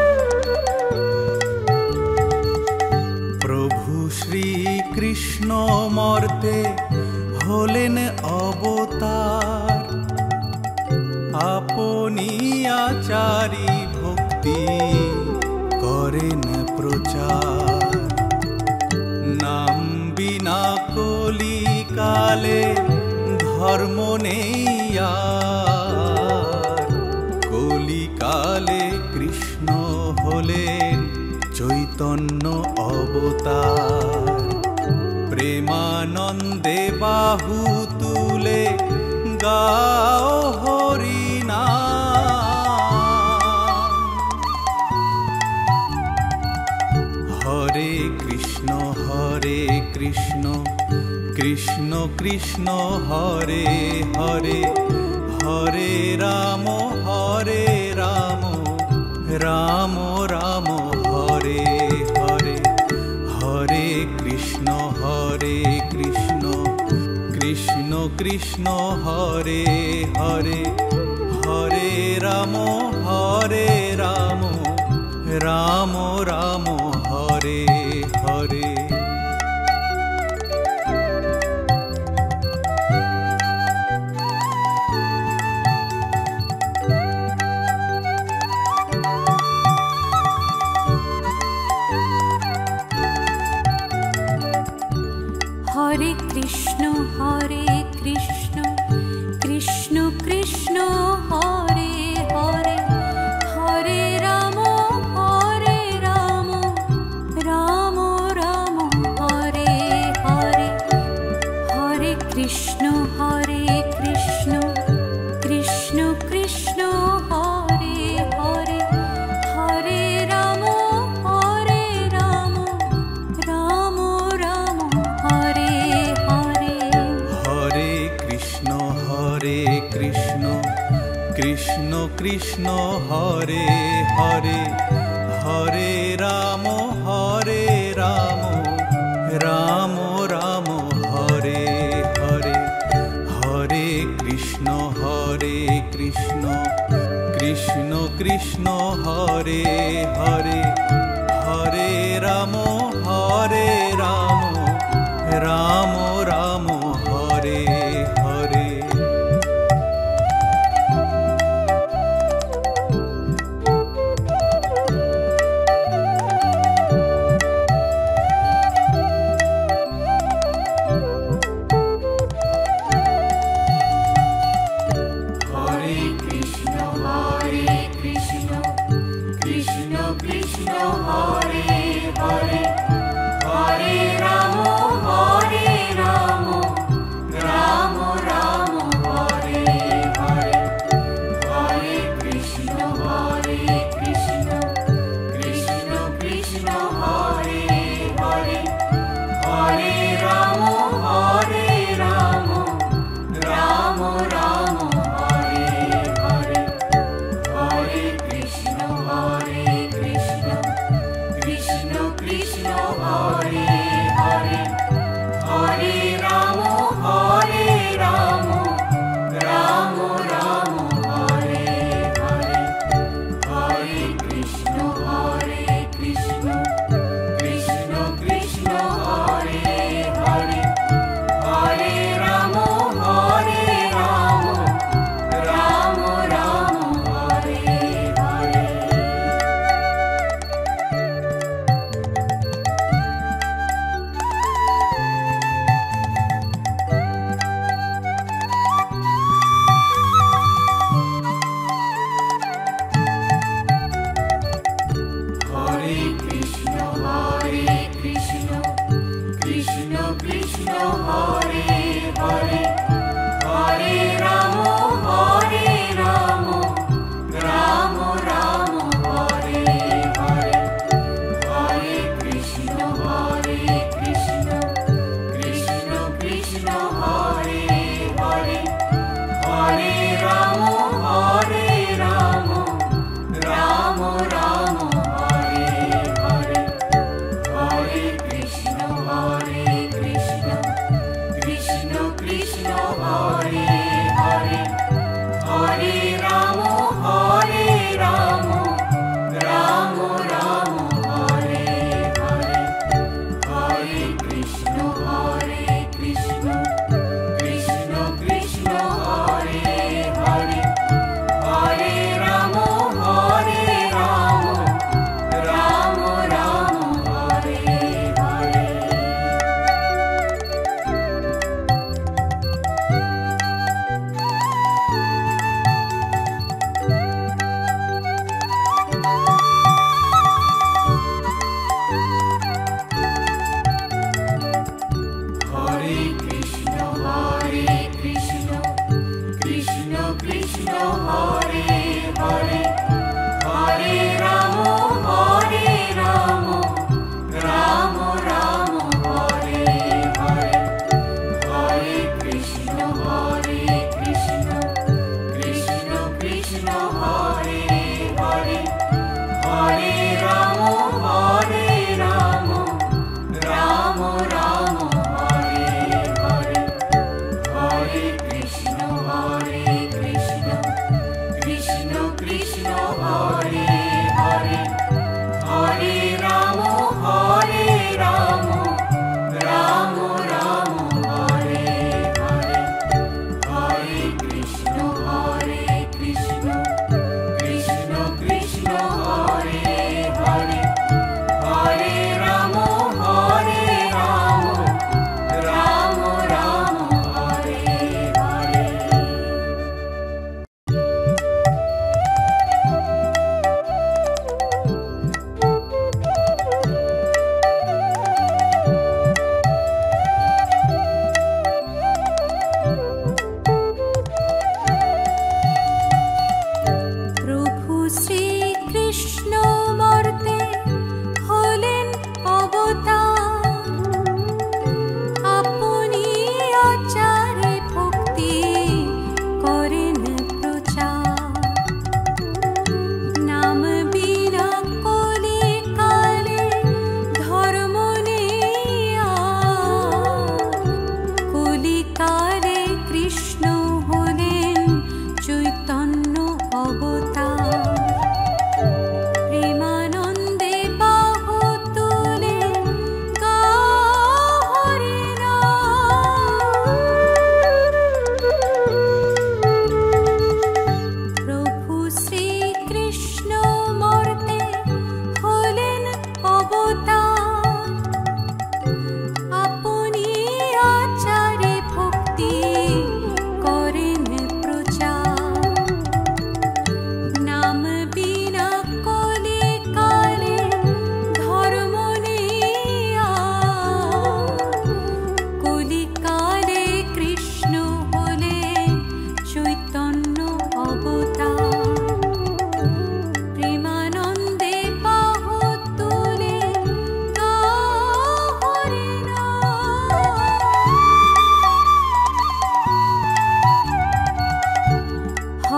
প্রভু শ্রীকৃষ্ণ মর্তে হলেন অবতার। আপনি আচারী ভক্তি করেন প্রচার। নাম বিনা কলিকালে ধর্ম নেই আর। কলিকালে কৃষ্ণ হলেন চৈতন্য অবতার। প্রেমানন্দে বাহু তুলে গাও হরিনাম। হরে কৃষ্ণ হরে কৃষ্ণ কৃষ্ণ কৃষ্ণ হরে হরে, হরে রাম হরে রাম রাম রাম হরে হরে। হরে কৃষ্ণ হরে কৃষ্ণ কৃষ্ণ কৃষ্ণ হরে হরে, হরে রাম হরে রাম রাম রাম হরে হরে। হরে কৃষ্ণ হরে কৃষ্ণ কৃষ্ণ কৃষ্ণ হরে হরে, হরে রাম হরে রাম রাম রাম হরে হরে। হরে কৃষ্ণ হরে কৃষ্ণ কৃষ্ণ কৃষ্ণ হরে হরে, হরে রাম হরে রাম রাম রাম হরে হরে। হরে কৃষ্ণ হরে কৃষ্ণ কৃষ্ণ কৃষ্ণ হরে হরে, হরে রাম হরে রাম রাম রাম হরে হরে। হরে কৃষ্ণ হরে কৃষ্ণ কৃষ্ণ কৃষ্ণ হরে হরে, হরে রাম হরে Ram Ram Ram Hare Hare. Hare Krishna, Hare Krishna, Krishna Krishna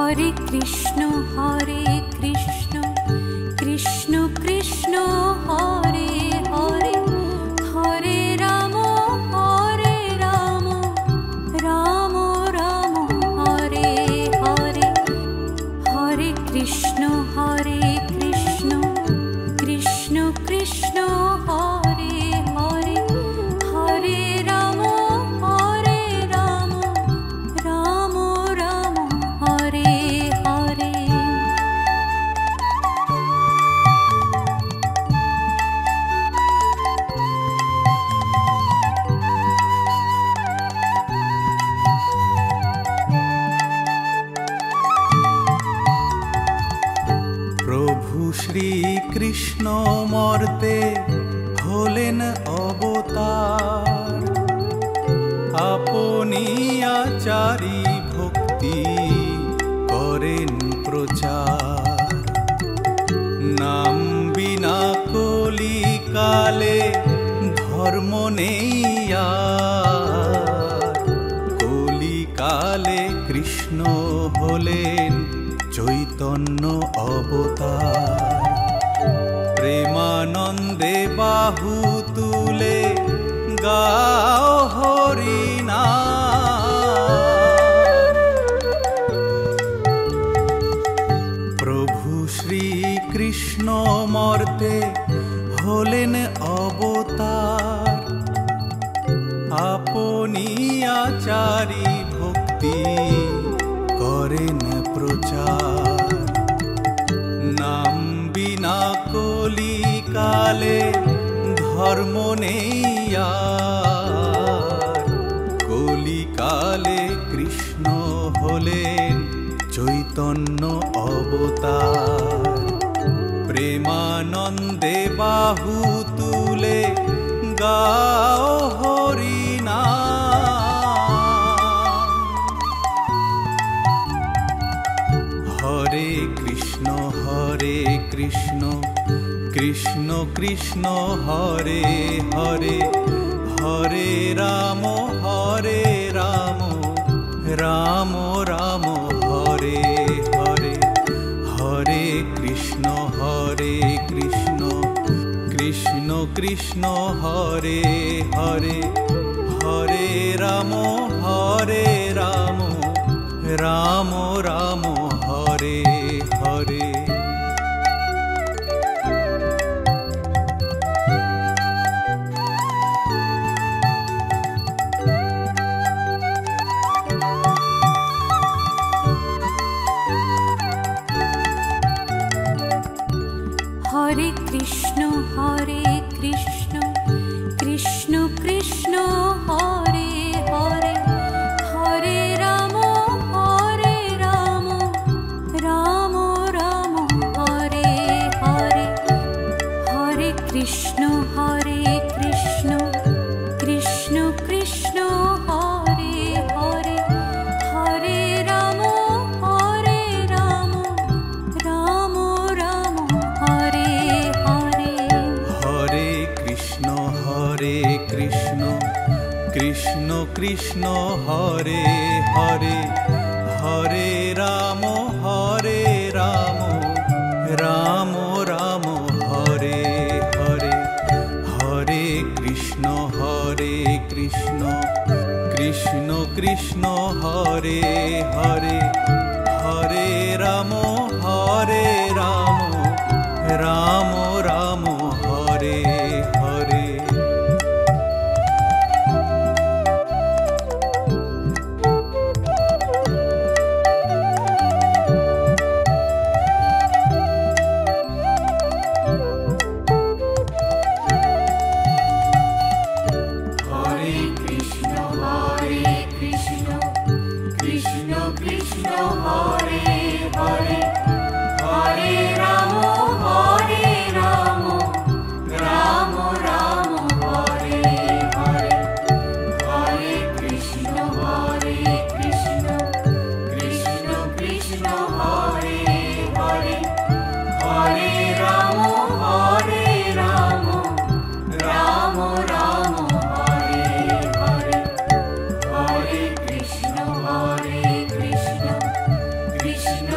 হরে কৃষ্ণ হরে কৃষ্ণ কৃষ্ণ কৃষ্ণ হরে হরে হরে রাম হরে রাম রাম রাম হরে হরে হরে কৃষ্ণ হরে কৃষ্ণ কৃষ্ণ কৃষ্ণ হরে হরে হরে রাম হরে রাম রাম রাম হরে হরে প্রভু শ্রীকৃষ্ণ মর্তে হলেন অবতার, আপনি আচারী ভক্তি করেন প্রচার। নাম বিনা কলিকালে ধর্ম নেই আর, কলিকালে কৃষ্ণ হলেন চৈতন্য অবতার। প্রেমানন্দে বাহু তুলে গাও হরিনাম। প্রভু শ্রীকৃষ্ণ মর্তে হলেন অবতার, আপনি আচারী ভক্তি করেন প্রচার। নাম বিনা কলিকালে ধর্ম নেই আর, কলিকালে কৃষ্ণ হলেন চৈতন্য অবতার। প্রেমানন্দে বাহু তুলে গাও হরিনাম। হরে কৃষ্ণ হরে কৃষ্ণ কৃষ্ণ কৃষ্ণ হরে হরে হরে রাম হরে রাম রাম রাম হরে হরে হরে কৃষ্ণ হরে কৃষ্ণ কৃষ্ণ কৃষ্ণ হরে হরে হরে রাম হরে রাম রাম রাম হরে হরে। হরে কৃষ্ণ হরে কৃষ্ণ কৃষ্ণ কৃষ্ণ হরে হরে হরে রাম হরে রাম রাম রাম হরে হরে হরে কৃষ্ণ হরে কৃষ্ণ কৃষ্ণ কৃষ্ণ হরে হরে হরে রাম হরে রাম রাম রাম হরে হরে হরে কৃষ্ণ হরে কৃষ্ণ কৃষ্ণ কৃষ্ণ হরে হরে হরে রাম হরে রাম রাম রাম হরে হরে হরে কৃষ্ণ হরে কৃষ্ণ কৃষ্ণ কৃষ্ণ হরে হরে হরে রাম হরে রাম রাম রাম হরে হরে। হরে কৃষ্ণ হরে কৃষ্ণ কৃষ্ণ কৃষ্ণ হরে হরে হরে রাম হরে রাম রাম রাম হরে হরে হরে কৃষ্ণ হরে কৃষ্ণ কৃষ্ণ কৃষ্ণ হরে হরে হরে রাম হরে রাম রাম রাম হরে হরে হরে কৃষ্ণ হরে কৃষ্ণ কৃষ্ণ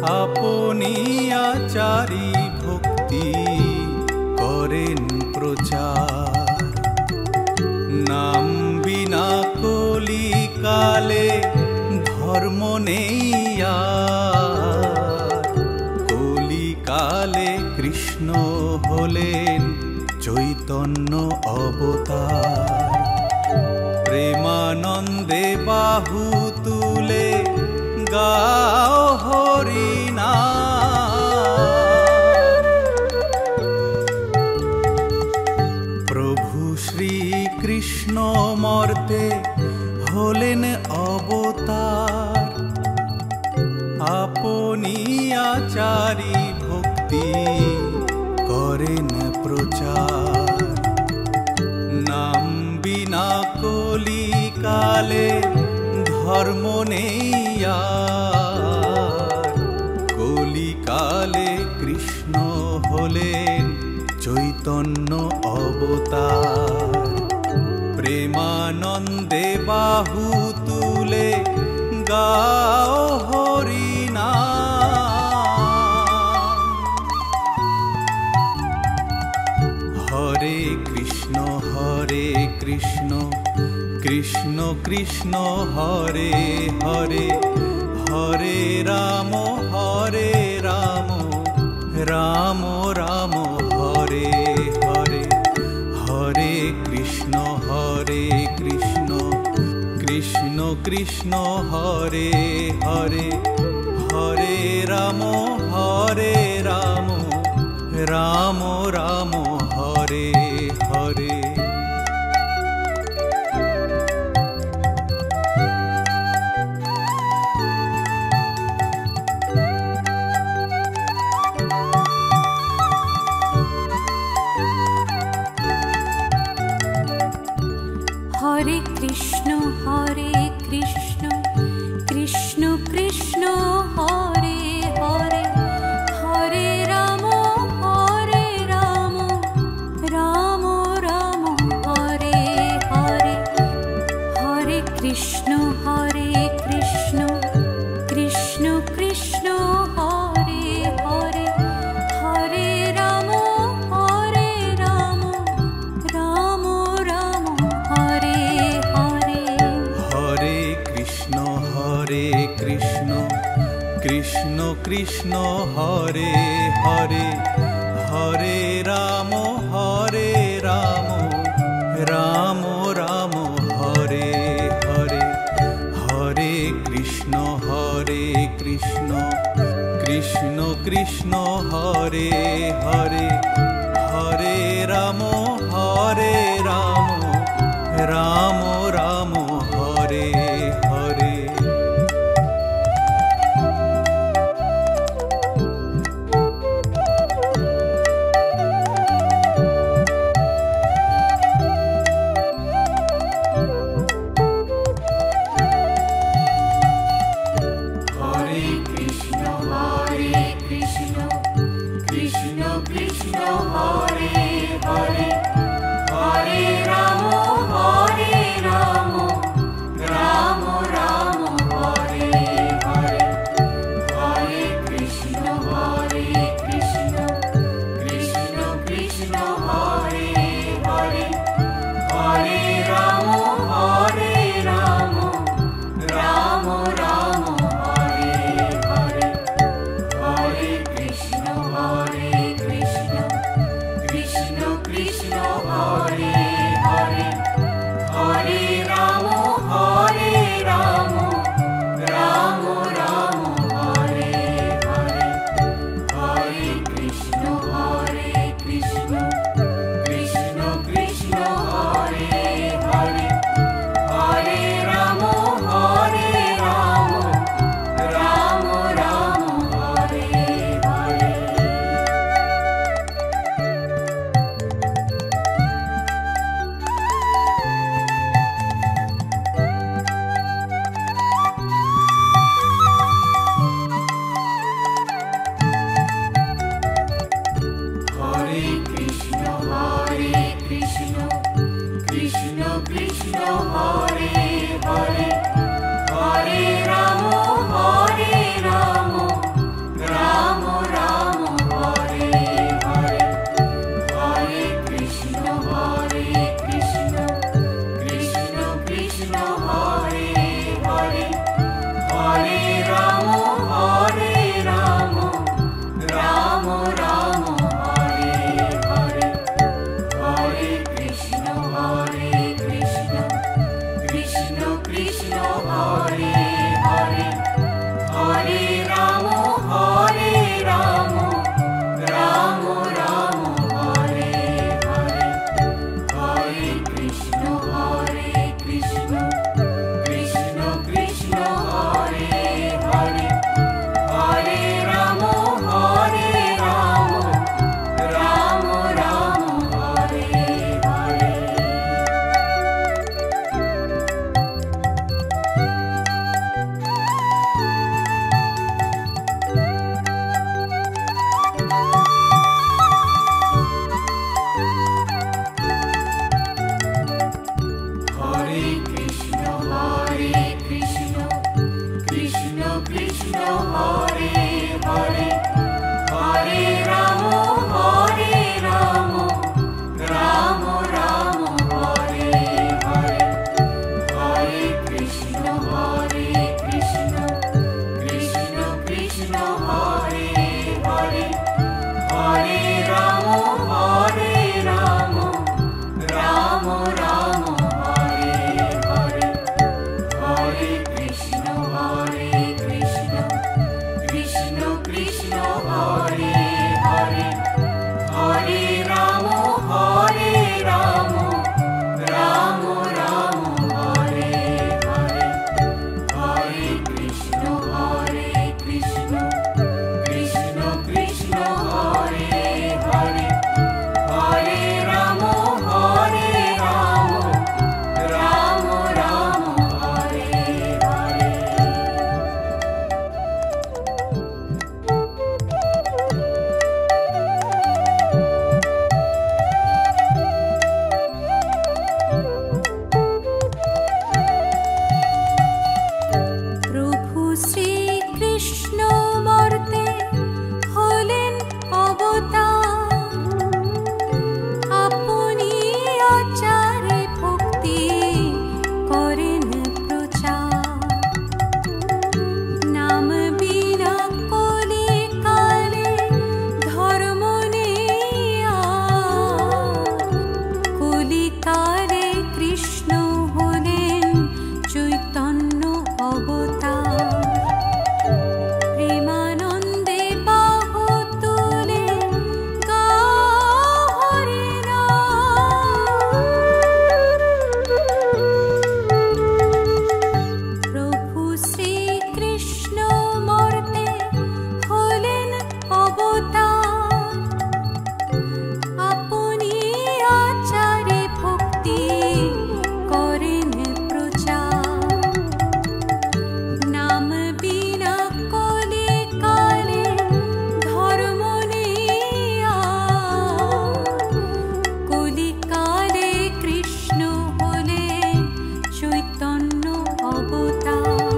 আপনি আচারি ভক্তি করেন প্রচার। নাম বিনা কলিকালে ধর্ম নেই আর। কলিকালে কৃষ্ণ হলেন চৈতন্য অবতার। প্রেমানন্দে বাহু তুলে গাও হরিনাম। প্রভু শ্রীকৃষ্ণ মর্তে হলেন অবতার। আপনি আচারি ভক্তি করেন প্রচার। নাম বিনা কলিকালে ধর্ম নেই আর। কলিকালে কৃষ্ণ হলেন চৈতন্য অবতার। প্রেমানন্দে বাহু তুলে গাও হরিনাম। হরে কৃষ্ণ হরে কৃষ্ণ কৃষ্ণ কৃষ্ণ হরে হরে, হরে রাম হরে রাম রাম রাম হরে হরে। হরে কৃষ্ণ হরে কৃষ্ণ কৃষ্ণ কৃষ্ণ হরে হরে, হরে রাম হরে রাম রাম রাম হরে হরে। হরে কৃষ্ণ হরে কৃষ্ণ কৃষ্ণ কৃষ্ণ হরে হরে, হরে রাম হরে রাম রাম রাম হরে হরে। হরে কৃষ্ণ হরে কৃষ্ণ কৃষ্ণ কৃষ্ণ হরে হরে, হরে রাম হরে রাম রাম রাম হরে হরে। হরে কৃষ্ণ হরে কৃষ্ণ কৃষ্ণ কৃষ্ণ হরে হরে, হরে রাম হরে রাম রাম রাম হরে হরে। হরে কৃষ্ণ হরে কৃষ্ণ কৃষ্ণ কৃষ্ণ হরে হরে, হরে রাম হরে রাম রাম রাম হরে হরে। হরে কৃষ্ণ হরে কৃষ্ণ কৃষ্ণ কৃষ্ণ হরে হরে, হরে রাম হরে Ram Hare Hare, Hare Rama, Hare Rama, Rama Rama, Hare Hare, Hare Krishna, Hare Krishna, Krishna Krishna, Hare Hare, Hare Rama, Hare Rama, Rama Rama, Hare Hare, Hare Krishna, Hare Krishna, Krishna Krishna, Hare Hare, Hare Rama, Hare Rama, Rama Rama, Hare Hare. প্রভু শ্রীকৃষ্ণ মর্তে হলেন অবতার, আপনি আচারে ভক্তি করেন প্রচার। নাম বিনা কলিকালে ধর্ম নেই আর। কলিকালে কৃষ্ণ হলেন চৈতন্য অবতার। প্রেমানন্দে বাহু তুলে গাও হরি নাম। প্রভু শ্রীকৃষ্ণ মর্তে হলেন অবতার, আপনি আচারে ভক্তি করেন প্রচার। নাম বিনা কলিকালে ধর্ম নেই আর। কলিকালে কৃষ্ণ হলেন চৈতন্য অবতার।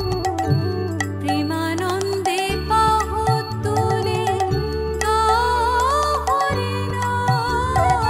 প্রেমানন্দে বাহু তুলে গাও হরি নাম।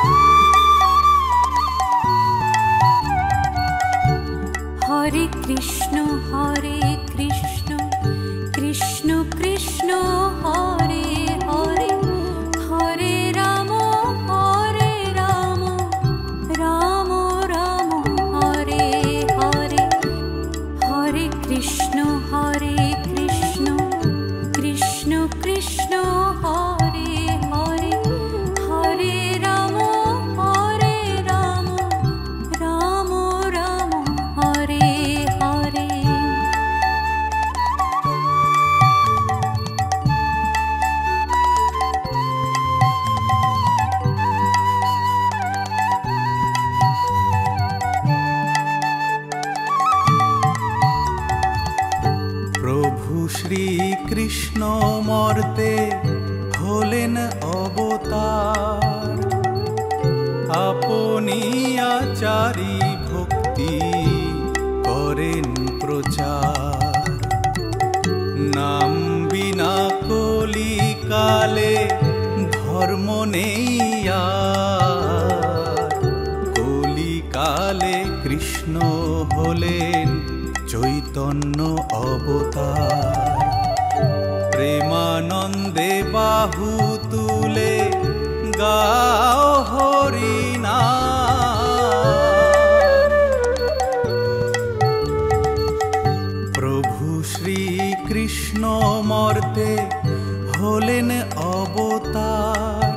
হরে কৃষ্ণ, হরে কৃষ্ণ, কৃষ্ণ কৃষ্ণ, হরে হরে, হরে রাম, হরে রাম, রাম রাম, হরে হরে। হরে কৃষ্ণ, হরে কৃষ্ণ, কৃষ্ণ কৃষ্ণ, হরে হরে, হরে রাম, হরে রাম, রাম রাম, হরে হরে। প্রভু শ্রীকৃষ্ণ মর্তে হলেন অবতার, আপনি আচারি ভক্তি করেন প্রচার। নাম বিনা কলিকালে ধর্ম নেই আর। কলিকালে কৃষ্ণ হলেন চৈতন্য অবতার। প্রেমানন্দে বাহু তুলে গাও হরি নাম। প্রভু শ্রীকৃষ্ণ মর্তে হলেন অবতার,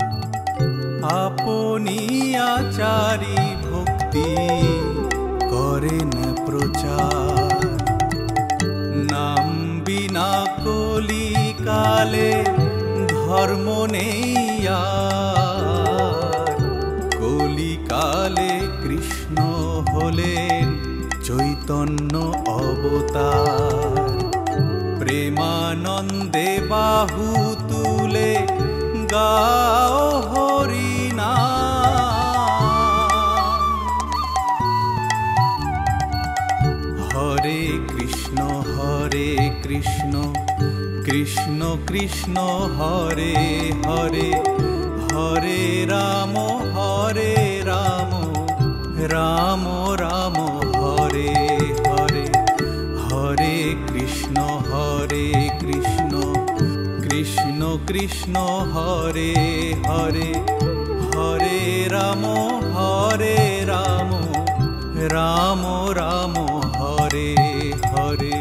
আপনি আচারি ভক্তি করেন প্রচার। নাম বিনা কলিকালে ধর্ম নেই আর। কলিকালে কৃষ্ণ হলেন চৈতন্য অবতার। প্রেমানন্দে বাহু তুলে গাও হরি নাম। হরে কৃষ্ণ, হরে কৃষ্ণ, কৃষ্ণ কৃষ্ণ, হরে হরে, হরে রাম, হরে রাম, রাম রাম, হরে হরে। হরে কৃষ্ণ, হরে কৃষ্ণ, কৃষ্ণ হরে হরে হরে রাম হরে রাম রাম রাম হরে হরে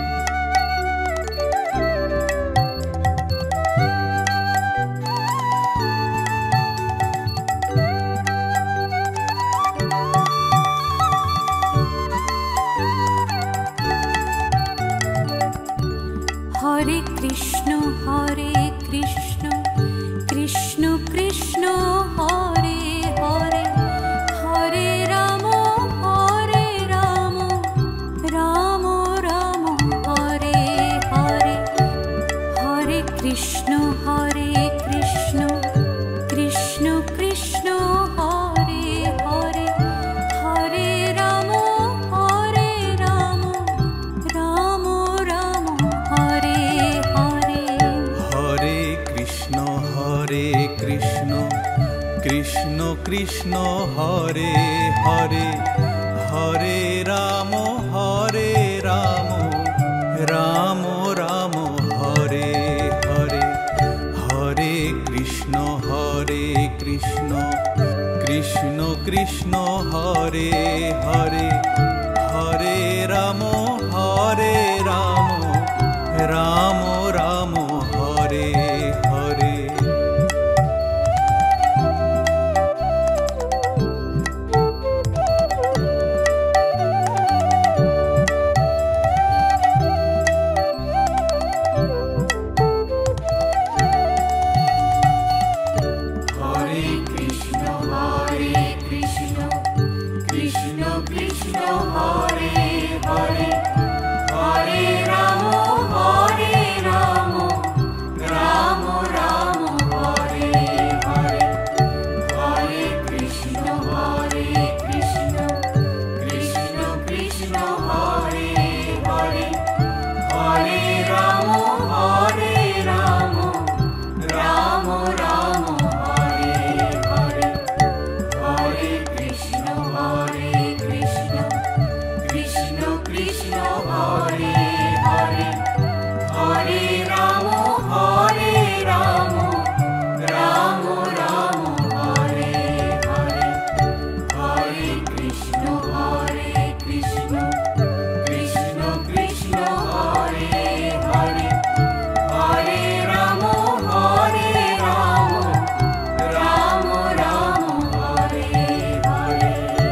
হরে কৃষ্ণ হরে কৃষ্ণ কৃষ্ণ কৃষ্ণ হরে হরে হরে রাম হরে রাম রাম রাম হরে হরে হরে কৃষ্ণ হরে কৃষ্ণ কৃষ্ণ কৃষ্ণ হরে হরে হরে রাম হরে রাম রাম রাম হরে হরে হরে কৃষ্ণ হরে কৃষ্ণ কৃষ্ণ কৃষ্ণ হরে হরে হরে রাম হরে রাম রাম রাম হরে হরে হরে কৃষ্ণ হরে কৃষ্ণ কৃষ্ণ কৃষ্ণ হরে হরে হরে রাম হরে রাম রাম রাম হরে হরে হরে কৃষ্ণ হরে কৃষ্ণ কৃষ্ণ কৃষ্ণ হরে হরে হরে রাম হরে রাম রাম রাম হরে হরে হরে কৃষ্ণ হরে কৃষ্ণ কৃষ্ণ কৃষ্ণ হরে হরে হরে রাম হরে রাম রাম রাম হরে হরে হরে কৃষ্ণ হরে কৃষ্ণ কৃষ্ণ কৃষ্ণ হরে হরে হরে রাম হরে রাম রাম রাম হরে হরে হরে কৃষ্ণ হরে কৃষ্ণ কৃষ্ণ কৃষ্ণ হরে হরে হরে রাম হরে রাম রাম রাম হরে হরে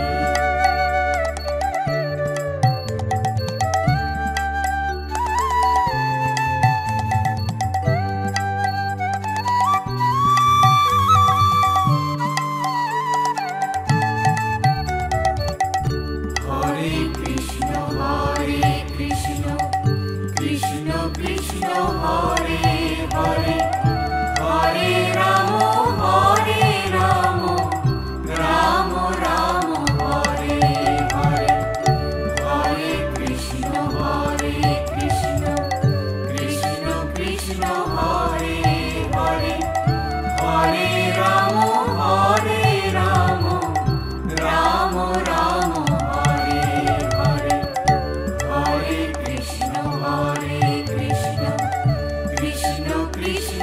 হরে কৃষ্ণ হরে কৃষ্ণ কৃষ্ণ কৃষ্ণ হরে হরে হরে রাম হরে রাম রাম রাম হরে হরে হরে কৃষ্ণ হরে কৃষ্ণ কৃষ্ণ কৃষ্ণ হরে হরে হরে রাম হরে রাম রাম রাম হরে হরে হরে কৃষ্ণ হরে কৃষ্ণ কৃষ্ণ কৃষ্ণ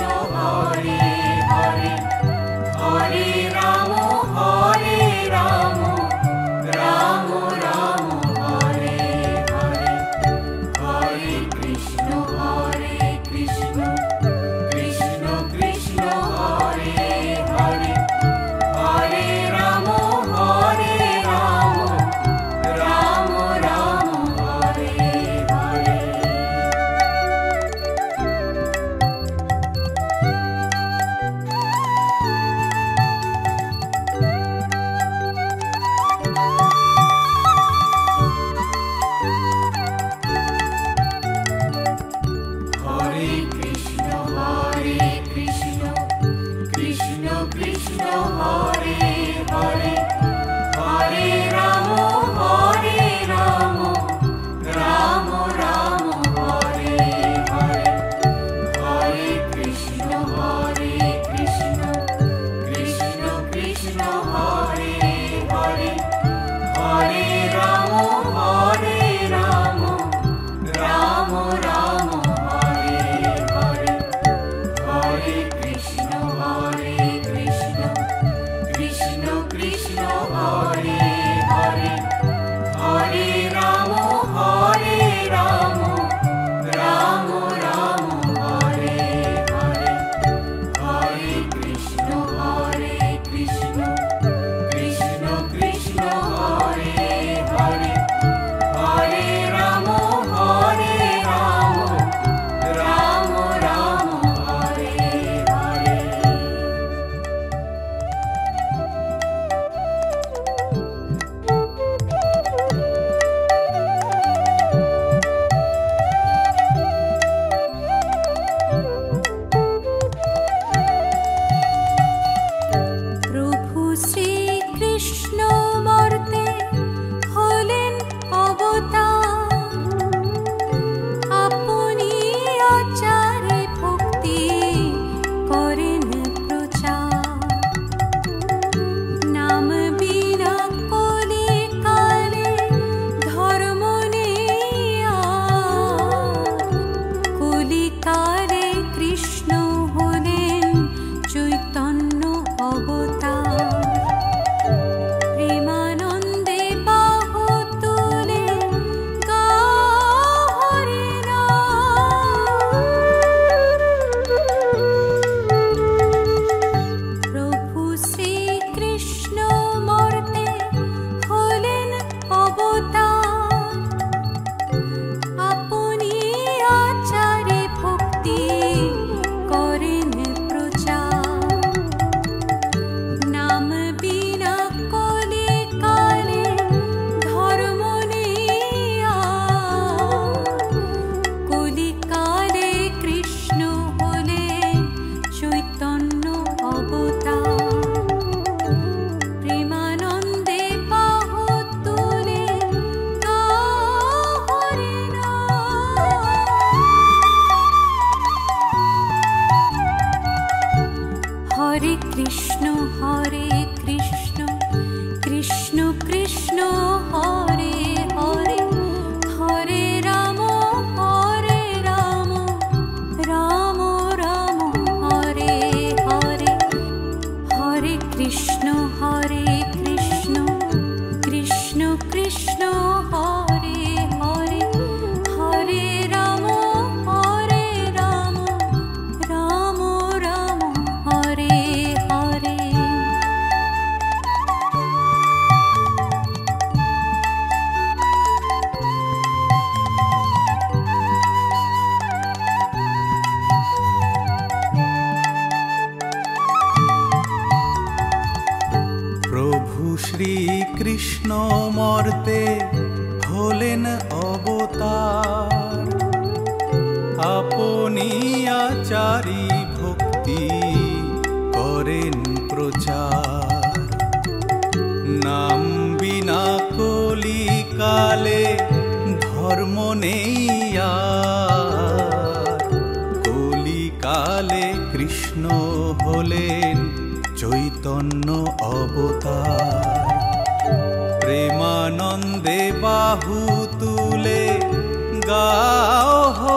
কৃষ্ণ হরে কৃষ্ণ কৃষ্ণ কৃষ্ণ হরে হরে হরে রাম হরে রাম রাম রাম হরে হরে হরে কৃষ্ণ হরে কৃষ্ণ কৃষ্ণ কৃষ্ণ হরে হরে হরে রাম হরে রাম রাম রাম হরে হরে। প্রভু শ্রীকৃষ্ণ মর্তে হলেন অবতার, আপনি আচারী ভক্তি করেন প্রচার। নাম বিনা কলিকালে ধর্ম নেই আর, কলিকালে কৃষ্ণ হলেন চৈতন্য অবতার। প্রেমানন্দে বাহু তুলে গাও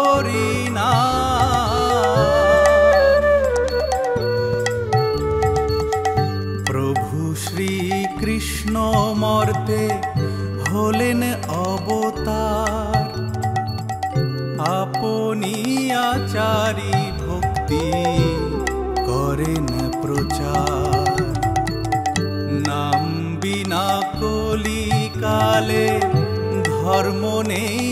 হরিনাম। প্রভু শ্রীকৃষ্ণ মর্তে হলেন অবতার, আপনি আচারী ভক্তি করেন প্রচার। নাম বিনা কলিকালে ধর্ম নেই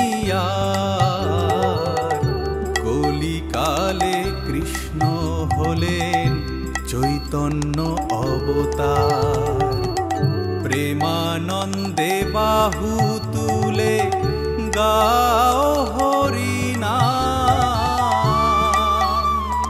আর, কলিকালে কৃষ্ণ হলেন চৈতন্য অবতার। প্রেমানন্দে বাহু তুলে গাও হরিনাম।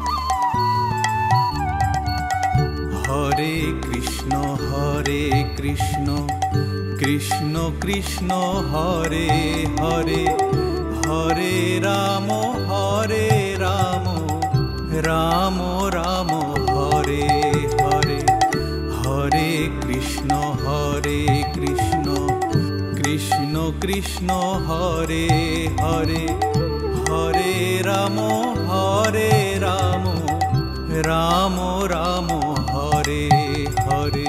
হরে কৃষ্ণ হরে কৃষ্ণ কৃষ্ণ কৃষ্ণ হরে হরে হরে রাম হরে রাম রাম রাম হরে হরে। হরে কৃষ্ণ হরে কৃষ্ণ কৃষ্ণ কৃষ্ণ হরে হরে হরে রাম হরে রাম রাম রাম হরে হরে।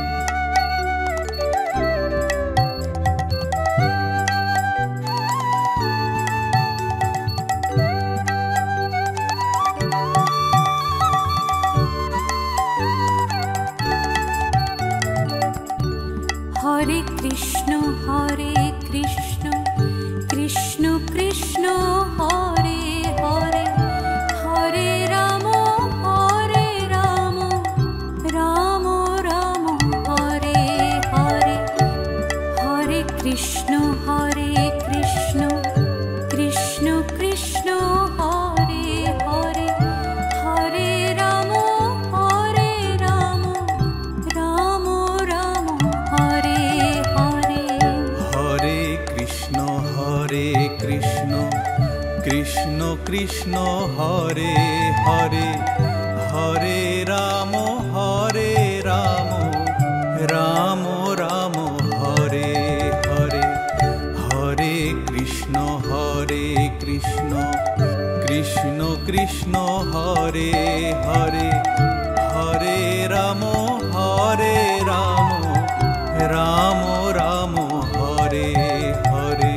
হরে কৃষ্ণ হরে কৃষ্ণ কৃষ্ণ কৃষ্ণ হরে হরে হরে রাম হরে রাম রাম রাম হরে হরে হরে কৃষ্ণ হরে কৃষ্ণ কৃষ্ণ কৃষ্ণ হরে হরে হরে রাম হরে রাম রাম রাম হরে হরে। হরে কৃষ্ণ হরে কৃষ্ণ কৃষ্ণ কৃষ্ণ হরে হরে হরে রাম হরে রাম রাম রাম হরে হরে। হরে কৃষ্ণ হরে কৃষ্ণ কৃষ্ণ কৃষ্ণ হরে হরে হরে রাম হরে রাম রাম রাম হরে হরে।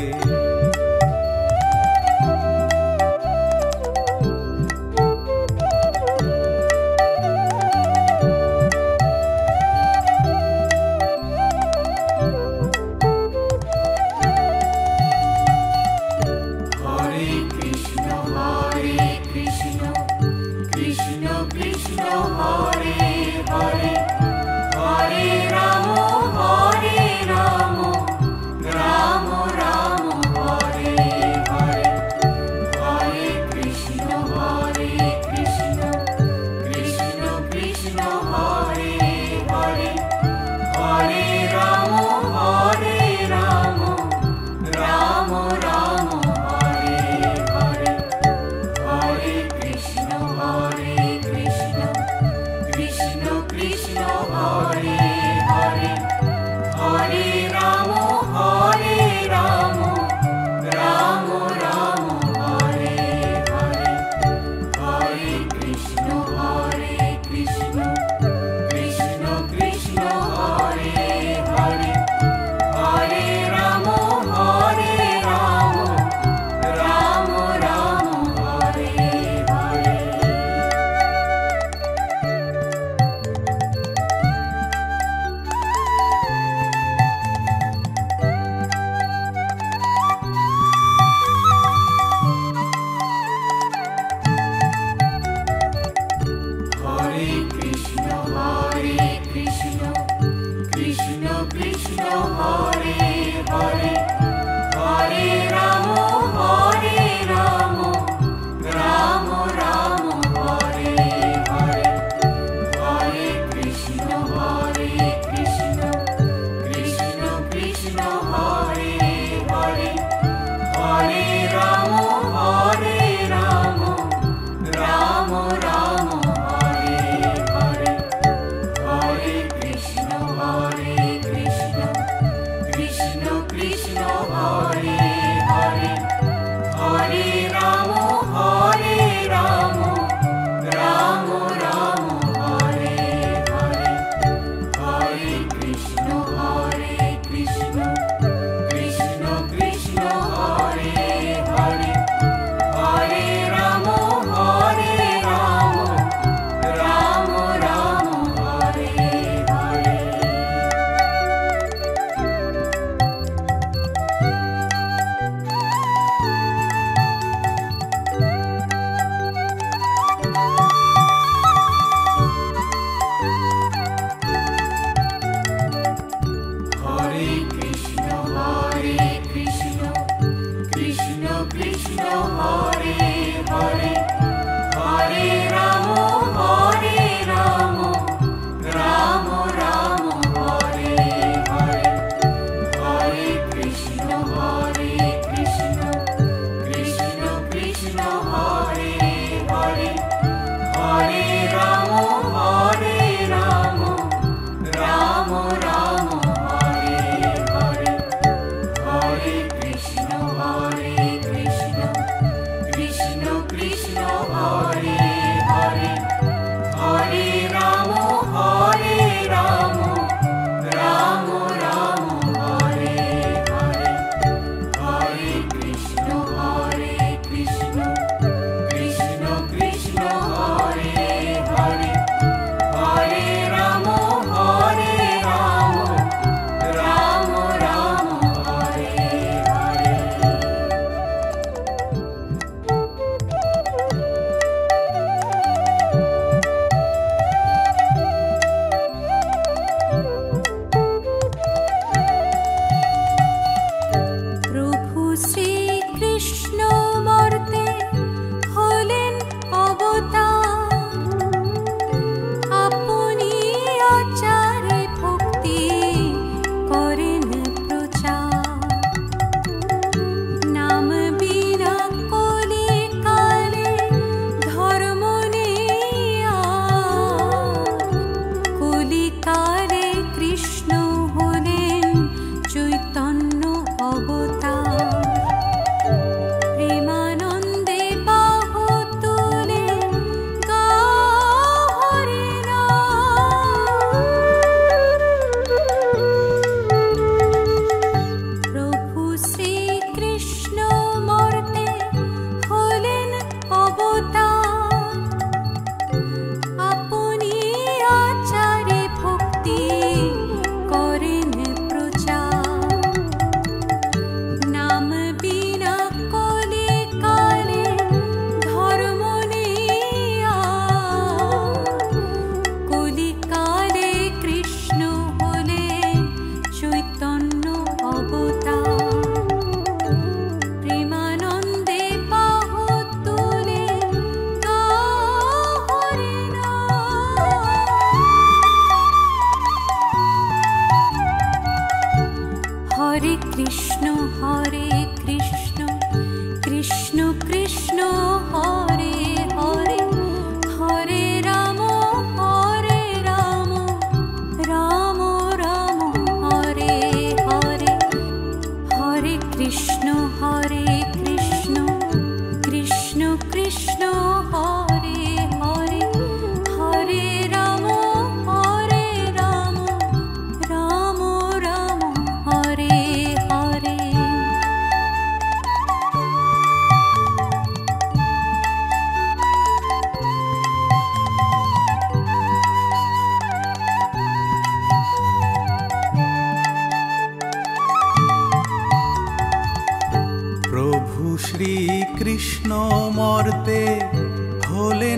হরে কৃষ্ণ হরে কৃষ্ণ কৃষ্ণ কৃষ্ণ হরে হরে হরে রাম হরে রাম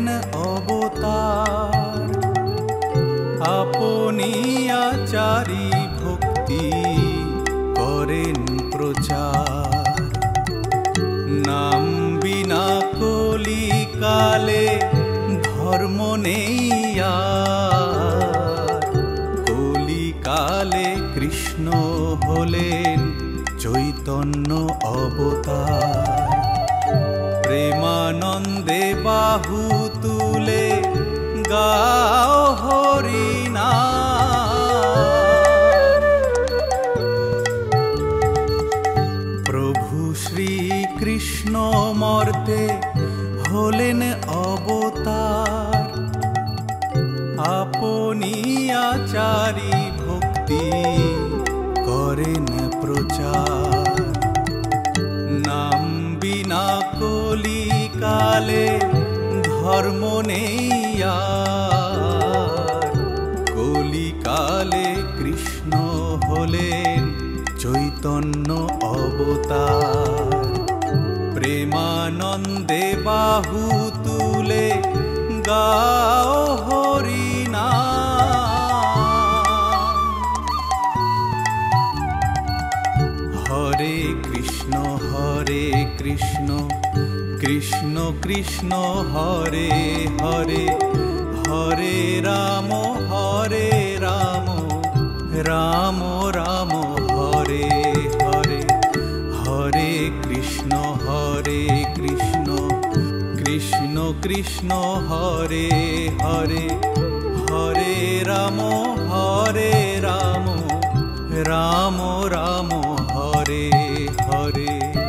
হলেন অবতার। আপনি আচারী ভক্তি করেন প্রচার। নাম বিনা কলিকালে ধর্ম নেই আর। কলিকালে কৃষ্ণ হলেন চৈতন্য অবতার। প্রেমানন্দে বাহু তুলে গাও হরিনাম। প্রভু শ্রীকৃষ্ণ মর্তে হলেন অবতার। আপনি আচারী ভক্তি করেন প্রচার। নাম বিনা কলিকালে ধর্ম নেই আর। কলিকালে কৃষ্ণ হলেন চৈতন্য অবতার। প্রেমানন্দে বাহু তুলে গাও হরিনাম। হরে কৃষ্ণ হরে কৃষ্ণ কৃষ্ণ কৃষ্ণ হরে হরে, হরে রাম হরে রাম রাম রাম হরে হরে। হরে কৃষ্ণ হরে কৃষ্ণ কৃষ্ণ কৃষ্ণ হরে হরে, হরে রাম হরে রাম রাম রাম হরে হরে।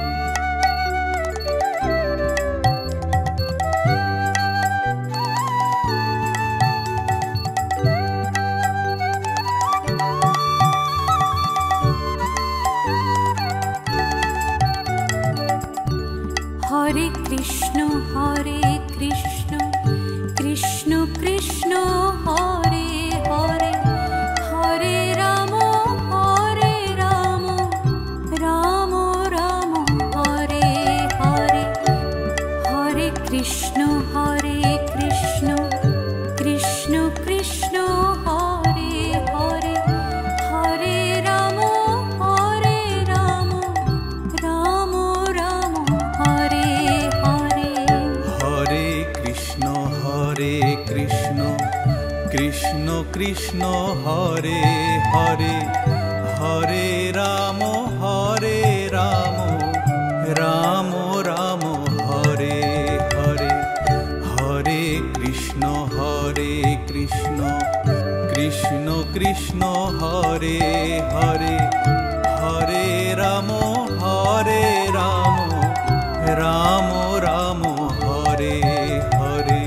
হরে কৃষ্ণ হরে কৃষ্ণ কৃষ্ণ কৃষ্ণ হরে হরে, হরে রাম হরে রাম রাম রাম হরে হরে। হরে কৃষ্ণ হরে কৃষ্ণ কৃষ্ণ কৃষ্ণ হরে হরে, হরে রাম হরে রাম রাম রাম হরে হরে। হরে কৃষ্ণ হরে কৃষ্ণ কৃষ্ণ কৃষ্ণ হরে হরে, হরে রাম হরে রাম রাম রাম হরে হরে। হরে কৃষ্ণ হরে কৃষ্ণ কৃষ্ণ কৃষ্ণ হরে হরে, হরে রাম হরে রাম রাম রাম হরে হরে।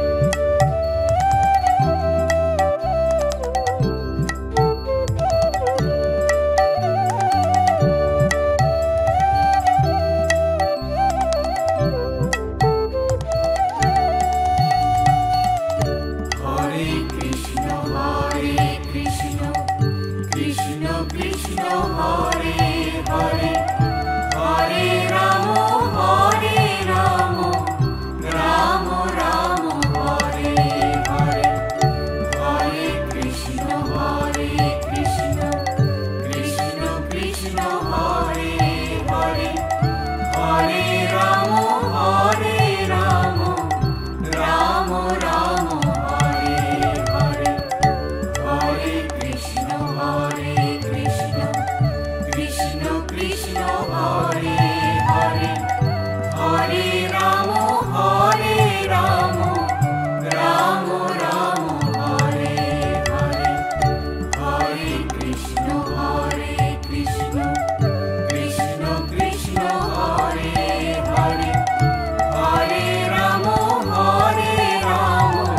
হরে কৃষ্ণ হরে কৃষ্ণ কৃষ্ণ কৃষ্ণ হরে হরে, হরে রাম হরে রাম রাম রাম হরে হরে। হরে কৃষ্ণ হরে কৃষ্ণ কৃষ্ণ কৃষ্ণ হরে হরে, হরে রাম হরে রাম রাম রাম হরে হরে। হরে কৃষ্ণ হরে কৃষ্ণ কৃষ্ণ কৃষ্ণ হরে হরে, হরে রাম হরে রাম রাম রাম হরে হরে। হরে কৃষ্ণ হরে কৃষ্ণ কৃষ্ণ কৃষ্ণ হরে হরে, হরে রাম হরে Ram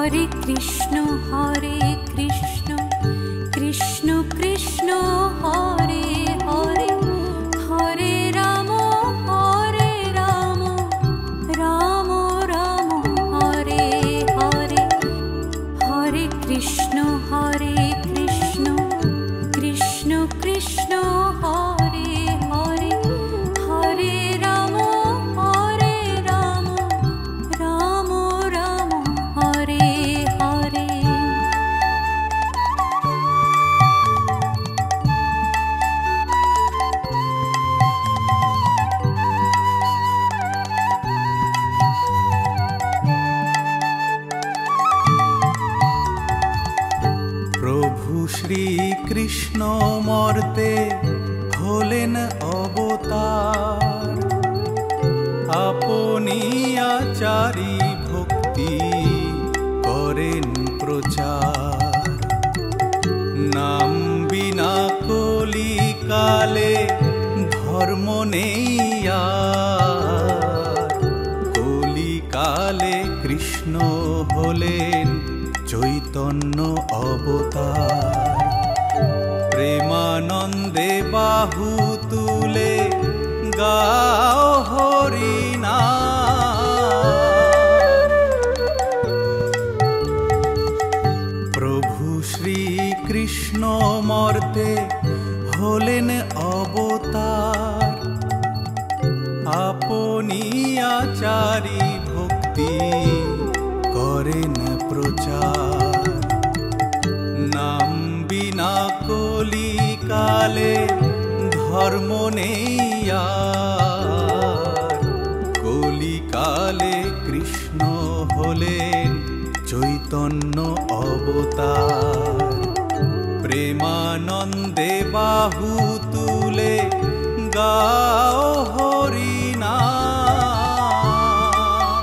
Hare Krishna, Hare Krishna, Krishna Krishna, Hare Hare, Hare Rama, Hare Rama, Rama Rama, Hare Hare, Hare Krishna, Hare Krishna, Krishna Krishna, Hare Hare, Hare Rama, Hare Rama, Rama Rama, Hare Hare. প্রভু শ্রী কৃষ্ণ মর্তে হলেন অবতার, আপনি আচারী ভক্তি করেন প্রচার। নাম বিনা কলিকালে ধর্ম নেই আর, কলিকালে কৃষ্ণ হলেন চৈতন্য অবতার। প্রেমানন্দে বাহু তুলে গাও হরিনাম। প্রভু শ্রী কৃষ্ণ মর্তে হলেন অবতার, আপনি আচারী ভক্তি করেন প্রচার। নাম বিনা কলিকালে ধর্ম নেই আর, কলিকালে কৃষ্ণ হলেন চৈতন্য অবতার। প্রেমানন্দে বাহু তুলে গাও হরিনাম।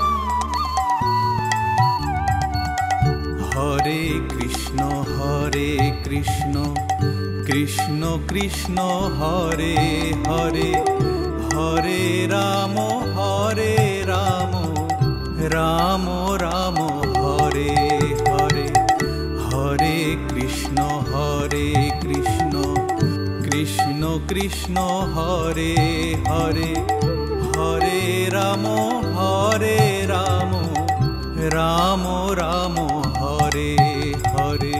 হরে কৃষ্ণ, হরে কৃষ্ণ, কৃষ্ণ কৃষ্ণ, হরে হরে, হরে রাম, হরে রাম, রাম রাম, হরে হরে। হরে কৃষ্ণ, হরে কৃষ্ণ, কৃষ্ণ কৃষ্ণ, হরে হরে, হরে রাম, হরে Ram, Ram Ram, Hare Hare.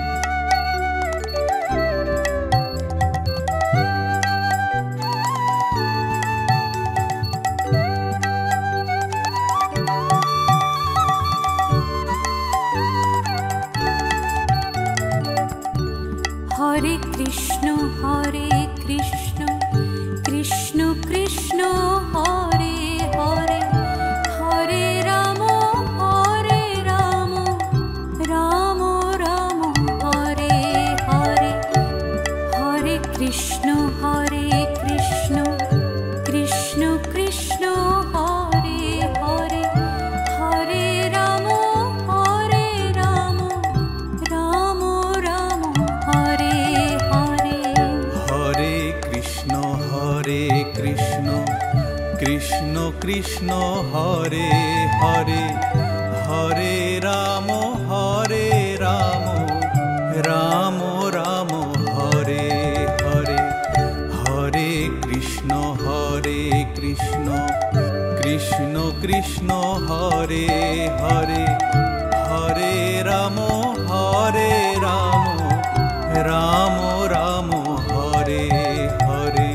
Hare Krishna, Hare Krishna, Krishna Krishna, Hare Hare, Hare Rama, Hare Rama, Rama Rama, Hare Hare, Hare Krishna, Hare Krishna, Krishna Krishna, Hare Hare, Hare Rama, Hare Rama, Rama Rama, Hare Hare. হরে কৃষ্ণ, হরে কৃষ্ণ, কৃষ্ণ কৃষ্ণ, হরে হরে, হরে রাম, হরে রাম, রাম রাম, হরে হরে। হরে কৃষ্ণ, হরে কৃষ্ণ, কৃষ্ণ কৃষ্ণ, হরে হরে, হরে রাম, হরে Ram, Ram Ram, Hare Hare.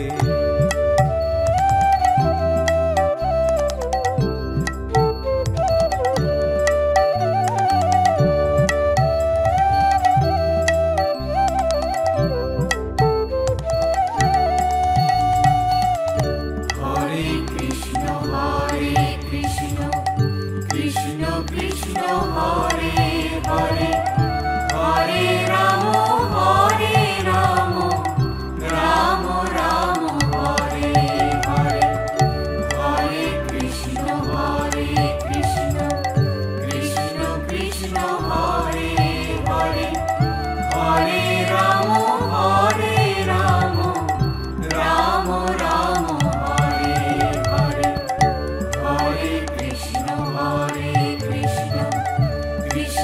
Hare Krishna, Hare Krishna, Krishna Krishna, Hare Hare, Hare Rama, Hare Rama, Rama Rama, Hare Hare, Hare Krishna, Hare Krishna, Krishna Krishna, Hare Hare, Hare Rama, Hare Rama, Rama Rama, Hare Hare, Hare Krishna, Hare Krishna, Krishna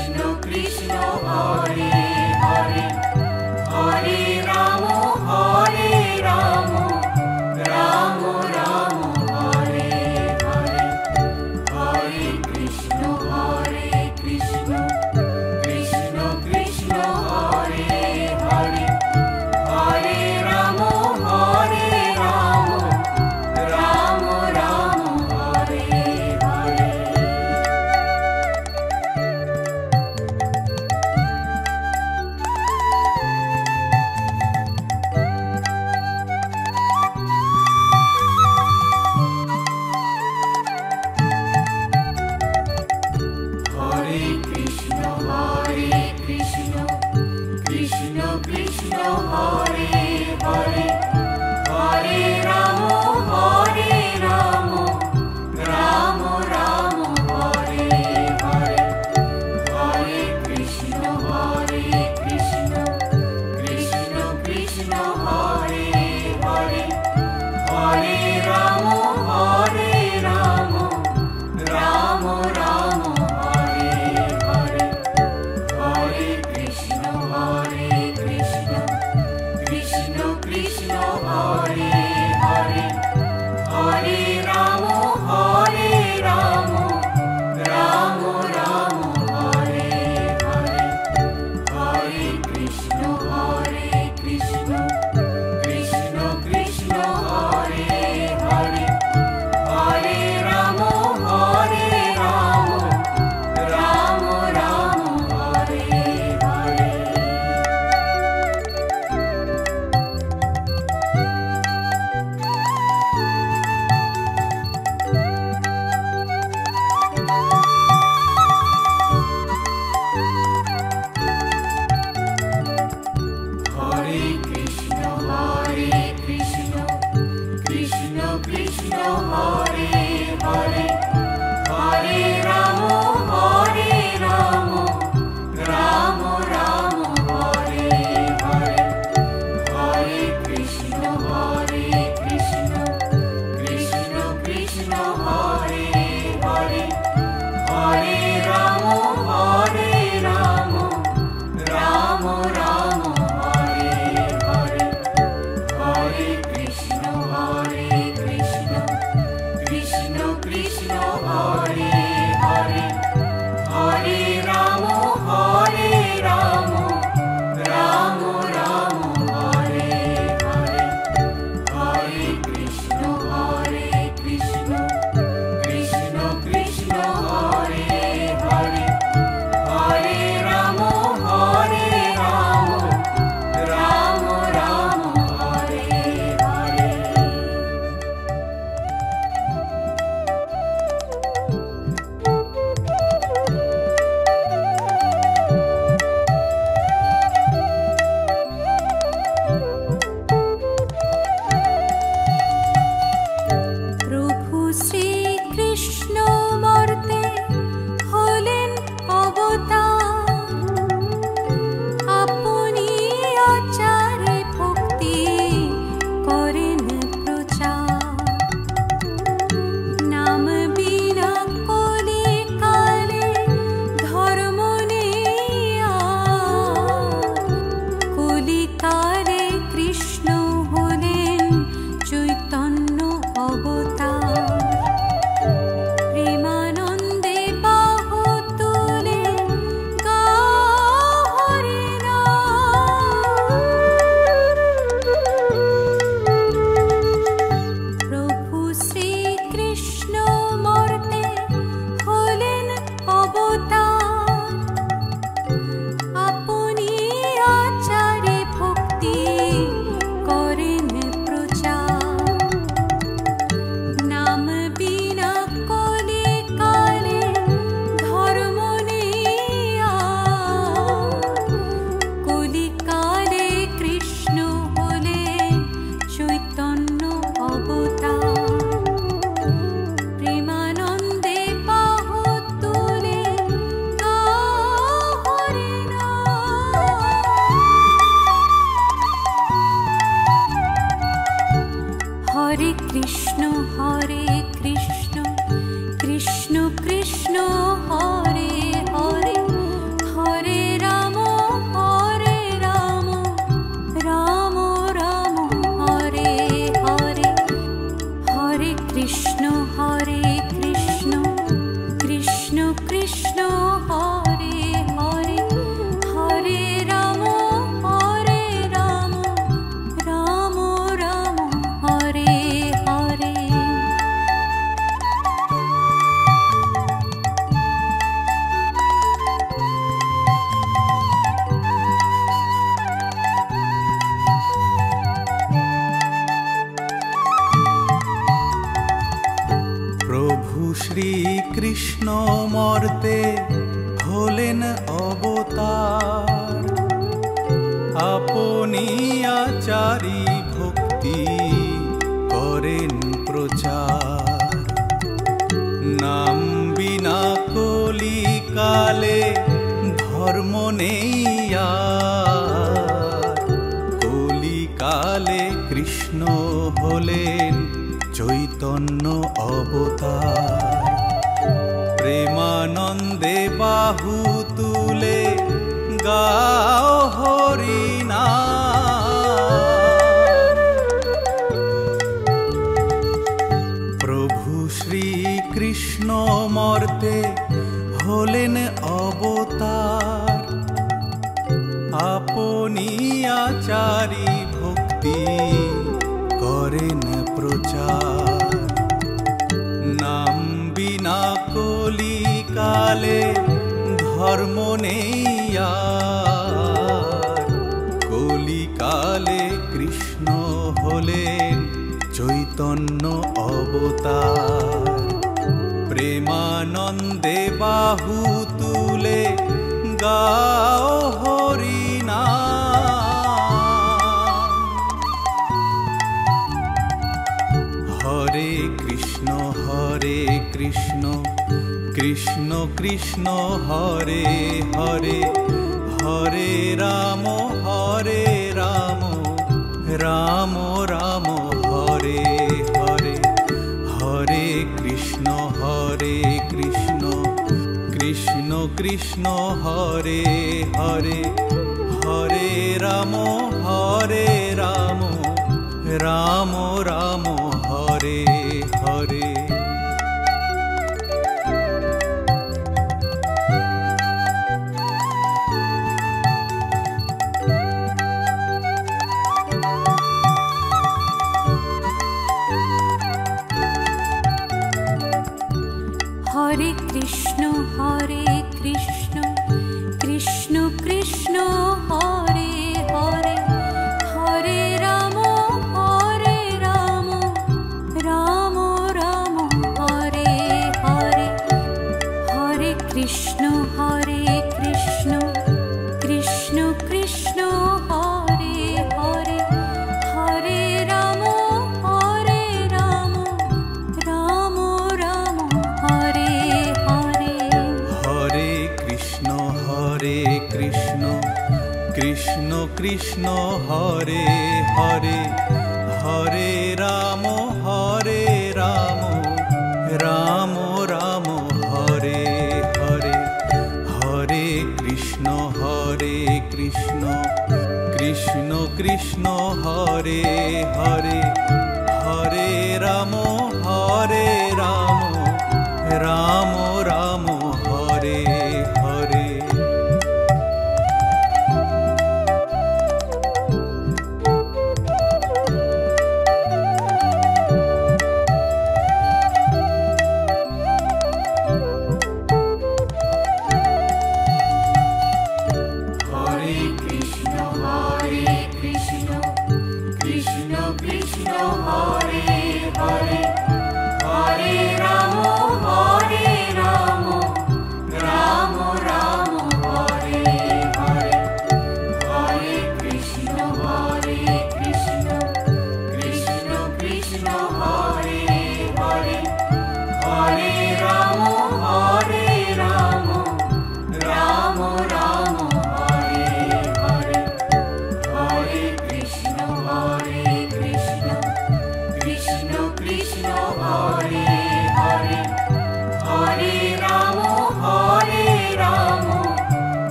কালে ধর্ম নেই আর, কলিকালে কৃষ্ণ হলেন চৈতন্য অবতার। প্রেমানন্দে বাহু তুলে গাও হরিনাম। প্রভু শ্রীকৃষ্ণ মর্তে হলেন অবতার, আপনি আচারি ভক্তি করেন প্রচার। নাম বিনা কলিকালে ধর্ম নেই আর, কলিকালে কৃষ্ণ হলেন চৈতন্য অবতার। প্রেমানন্দে বাহু তুলে গাও হরিনাম। হরে কৃষ্ণ হরে কৃষ্ণ কৃষ্ণ কৃষ্ণ হরে হরে, হরে রাম হরে রাম রাম রাম হরে হরে। হরে কৃষ্ণ হরে কৃষ্ণ কৃষ্ণ কৃষ্ণ হরে হরে, হরে রাম হরে রাম রাম রাম হরে হরে। হরে কৃষ্ণ হরে কৃষ্ণ কৃষ্ণ কৃষ্ণ হরে হরে, হরে রাম হরে রাম রাম রাম হরে হরে। হরে কৃষ্ণ হরে কৃষ্ণ কৃষ্ণ কৃষ্ণ হরে হরে, হরে রাম হরে রাম রাম রাম হরে হরে। হরে কৃষ্ণ হরে কৃষ্ণ কৃষ্ণ কৃষ্ণ হরে হরে, হরে রাম হরে রাম রাম রাম হরে হরে। হরে কৃষ্ণ হরে কৃষ্ণ কৃষ্ণ কৃষ্ণ হরে হরে, হরে রাম হরে রাম রাম রাম হরে হরে। হরে কৃষ্ণ হরে কৃষ্ণ কৃষ্ণ কৃষ্ণ হরে হরে, হরে রাম হরে রাম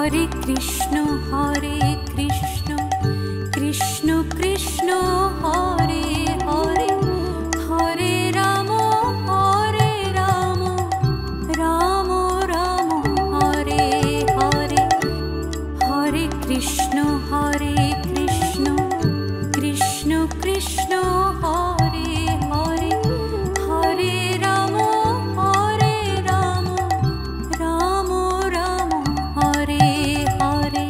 হরে কৃষ্ণ হরে কৃষ্ণ কৃষ্ণ কৃষ্ণ হরে হরে হরে রাম হরে রাম রাম রাম হরে হরে হরে কৃষ্ণ হরে কৃষ্ণ কৃষ্ণ কৃষ্ণ হরে হরে হরে রাম হরে রাম রাম রাম হরে হরে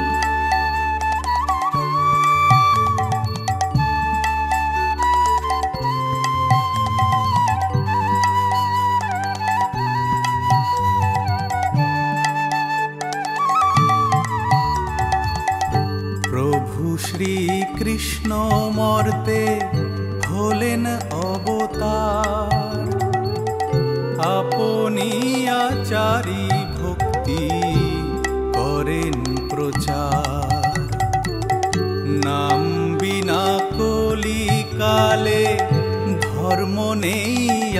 প্রভু শ্রীকৃষ্ণ মর্তে হলেন অবতার, আপনি আচারী ভক্তি করেন প্রচার। নাম বিনা কলিকালে ধর্ম নেই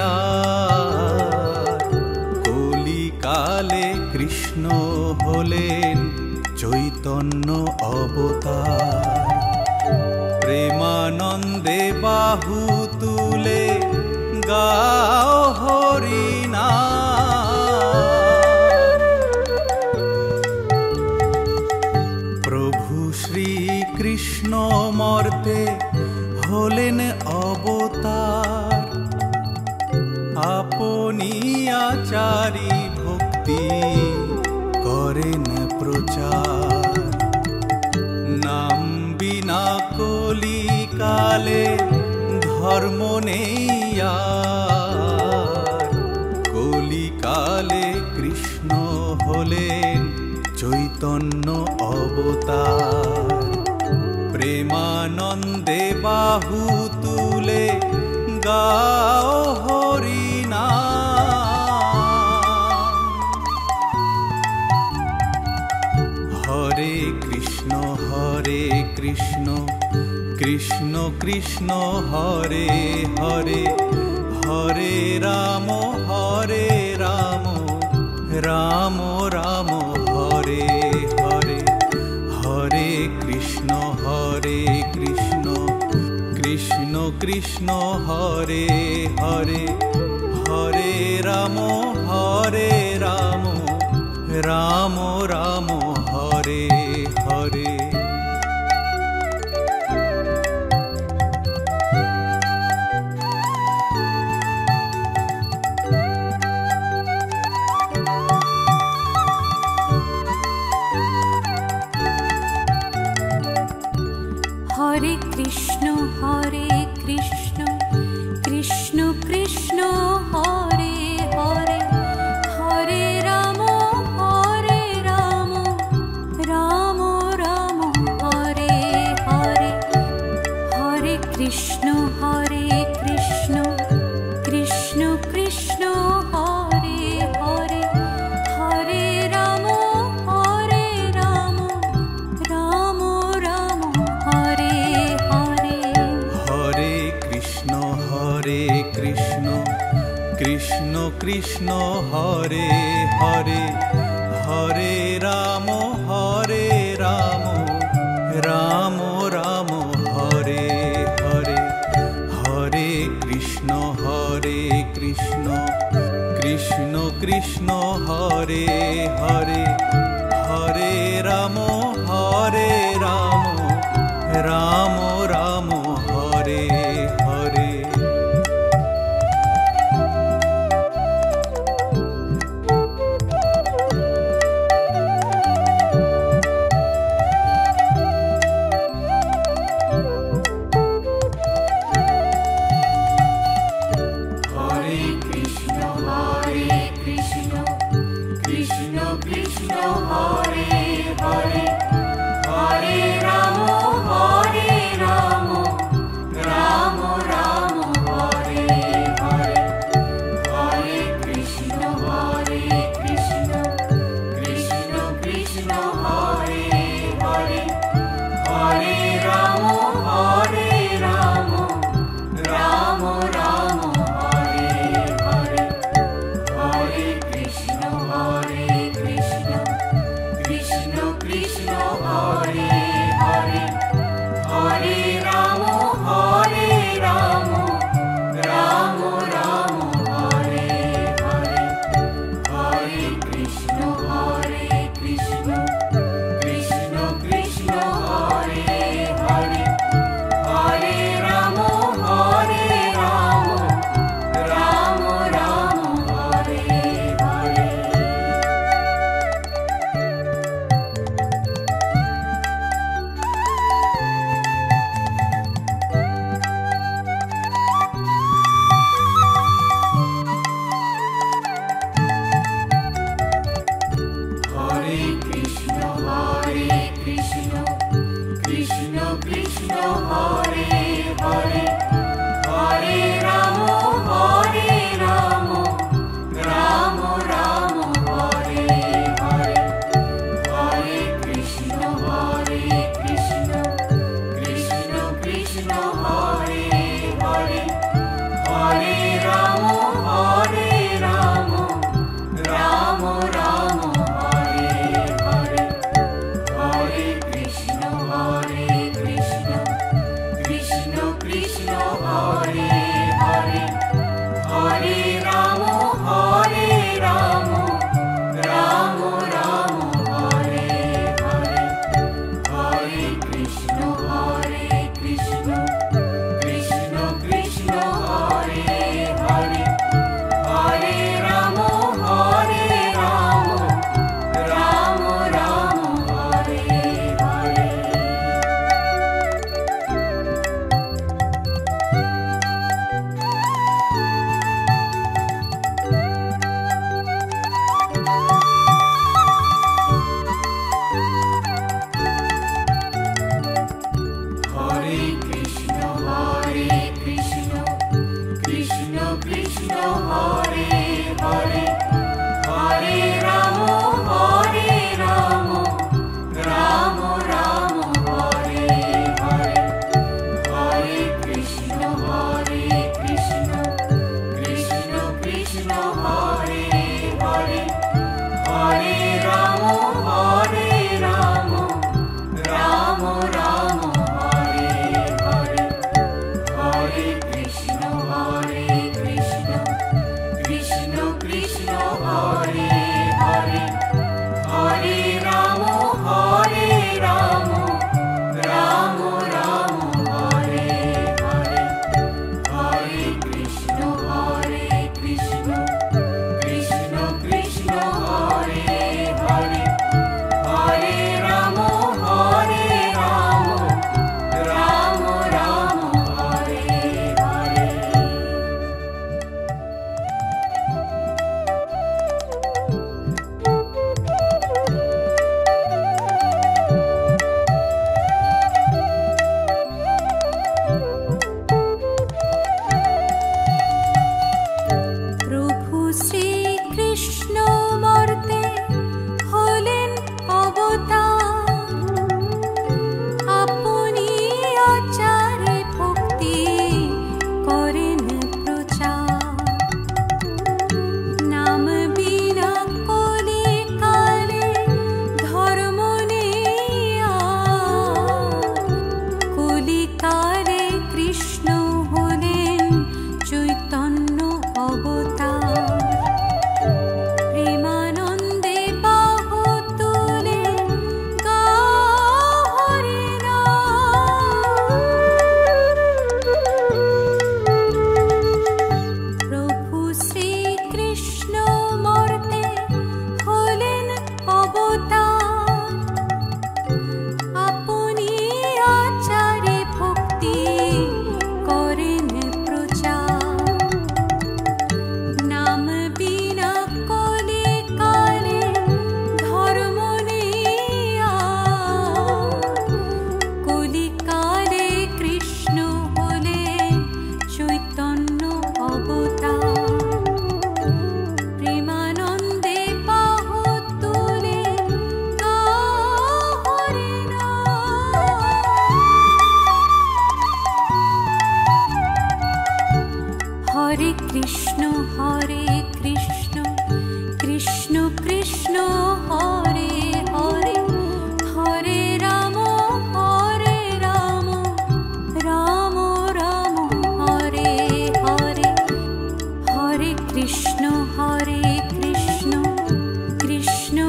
আর, কলিকালে কৃষ্ণ হলেন চৈতন্য অবতার। প্রেমানন্দে বাহু তুলে গাও হরিনাম। প্রভু শ্রীকৃষ্ণ মর্তে হলেন অবতার, আপনি আচারী ভক্তি করেন প্রচার। নাম বিনা কলিকালে ধর্ম নেই আর, কলিকালে কৃষ্ণ হলেন চৈতন্য অবতার। প্রেমানন্দে বাহু তুলে গাও হরিনাম। হরে কৃষ্ণ হরে কৃষ্ণ কৃষ্ণ কৃষ্ণ হরে হরে হরে রাম হরে রাম রাম রাম হরে হরে হরে কৃষ্ণ হরে কৃষ্ণ কৃষ্ণ কৃষ্ণ হরে হরে হরে রাম হরে রাম রাম রাম হরে হরে। হরে কৃষ্ণ হরে কৃষ্ণ কৃষ্ণ কৃষ্ণ হরে হরে হরে রাম হরে রাম রাম রাম হরে হরে হরে কৃষ্ণ হরে কৃষ্ণ কৃষ্ণ কৃষ্ণ হরে হরে হরে রাম হরে রাম রাম রাম হরে হরে হরে কৃষ্ণ হরে কৃষ্ণ কৃষ্ণ কৃষ্ণ হরে হরে হরে রাম হরে রাম রাম রাম হরে হরে হরে কৃষ্ণ হরে কৃষ্ণ কৃষ্ণ কৃষ্ণ হরে হরে হরে রাম হরে রাম রাম রাম হরে হরে। হরে কৃষ্ণ হরে কৃষ্ণ কৃষ্ণ কৃষ্ণ হরে হরে হরে রাম হরে রাম রাম রাম হরে হরে হরে কৃষ্ণ হরে কৃষ্ণ কৃষ্ণ কৃষ্ণ হরে হরে হরে রাম হরে রাম রাম রাম হরে হরে হরে কৃষ্ণ হরে কৃষ্ণ কৃষ্ণ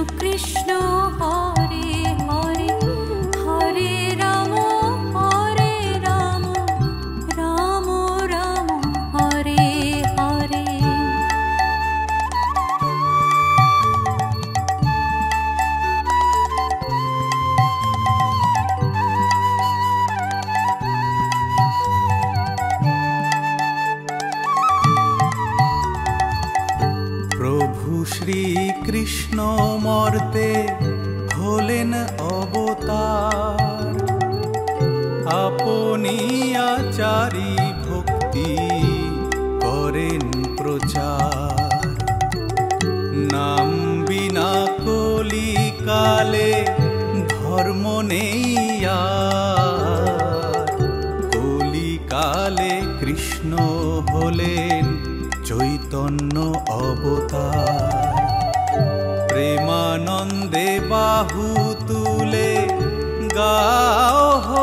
কৃষ্ণ হরে হরে হরে রাম হরে রাম রাম রাম হরে হরে প্রভু শ্রীকৃষ্ণ মর্তে হলেন অবতার, আপনি আচারী ভক্তি করেন প্রচার। নাম বিনা কলিকালে ধর্ম নেই আর, কলিকালে কৃষ্ণ হলেন চৈতন্য অবতার। প্রেমানন্দে বাহু তুলে গাও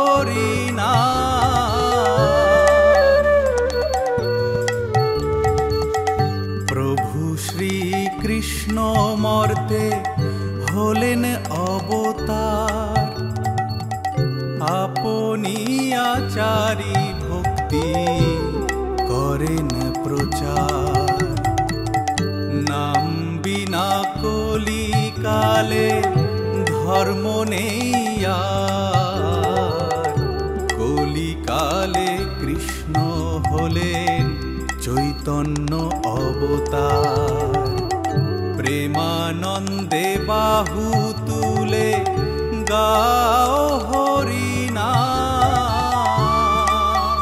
হরিনাম। প্রভু শ্রীকৃষ্ণ মর্তে হলেন অবতার, আপনি আচারী ভক্তি করেন প্রচার। নাম বিনা কলিকালে ধর্ম নেই আর, কলিকালে কৃষ্ণ হলেন চৈতন্য অবতার। প্রেমানন্দে বাহু তুলে গাও হরিনাম।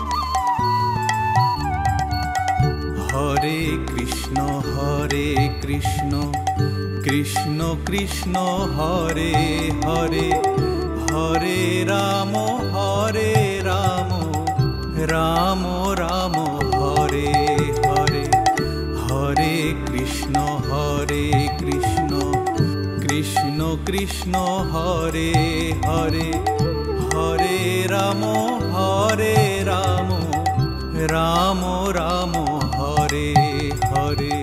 হরে কৃষ্ণ হরে কৃষ্ণ কৃষ্ণ কৃষ্ণ হরে হরে হরে রাম হরে রাম রাম রাম হরে হরে। হরে কৃষ্ণ হরে কৃষ্ণ কৃষ্ণ কৃষ্ণ হরে হরে হরে রাম হরে রাম রাম রাম হরে হরে।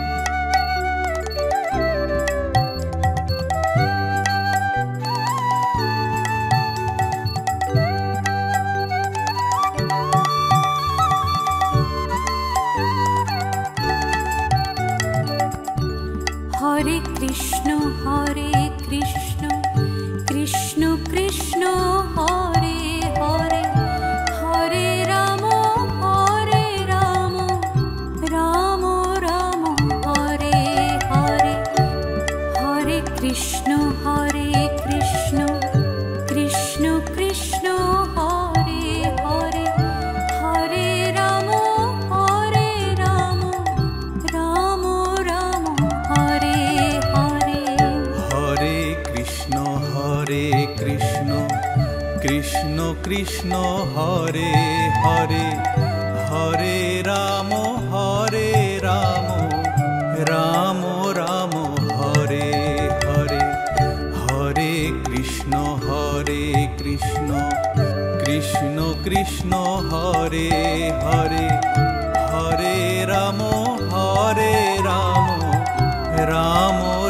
হরে কৃষ্ণ হরে কৃষ্ণ কৃষ্ণ কৃষ্ণ হরে হরে হরে রাম হরে রাম রাম রাম হরে হরে। হরে কৃষ্ণ হরে কৃষ্ণ কৃষ্ণ কৃষ্ণ হরে হরে হরে রাম হরে রাম রাম রাম হরে হরে। হরে কৃষ্ণ হরে কৃষ্ণ কৃষ্ণ কৃষ্ণ হরে হরে হরে রাম হরে রাম রাম রাম হরে হরে। হরে কৃষ্ণ হরে কৃষ্ণ কৃষ্ণ কৃষ্ণ হরে হরে হরে রাম হরে রাম রাম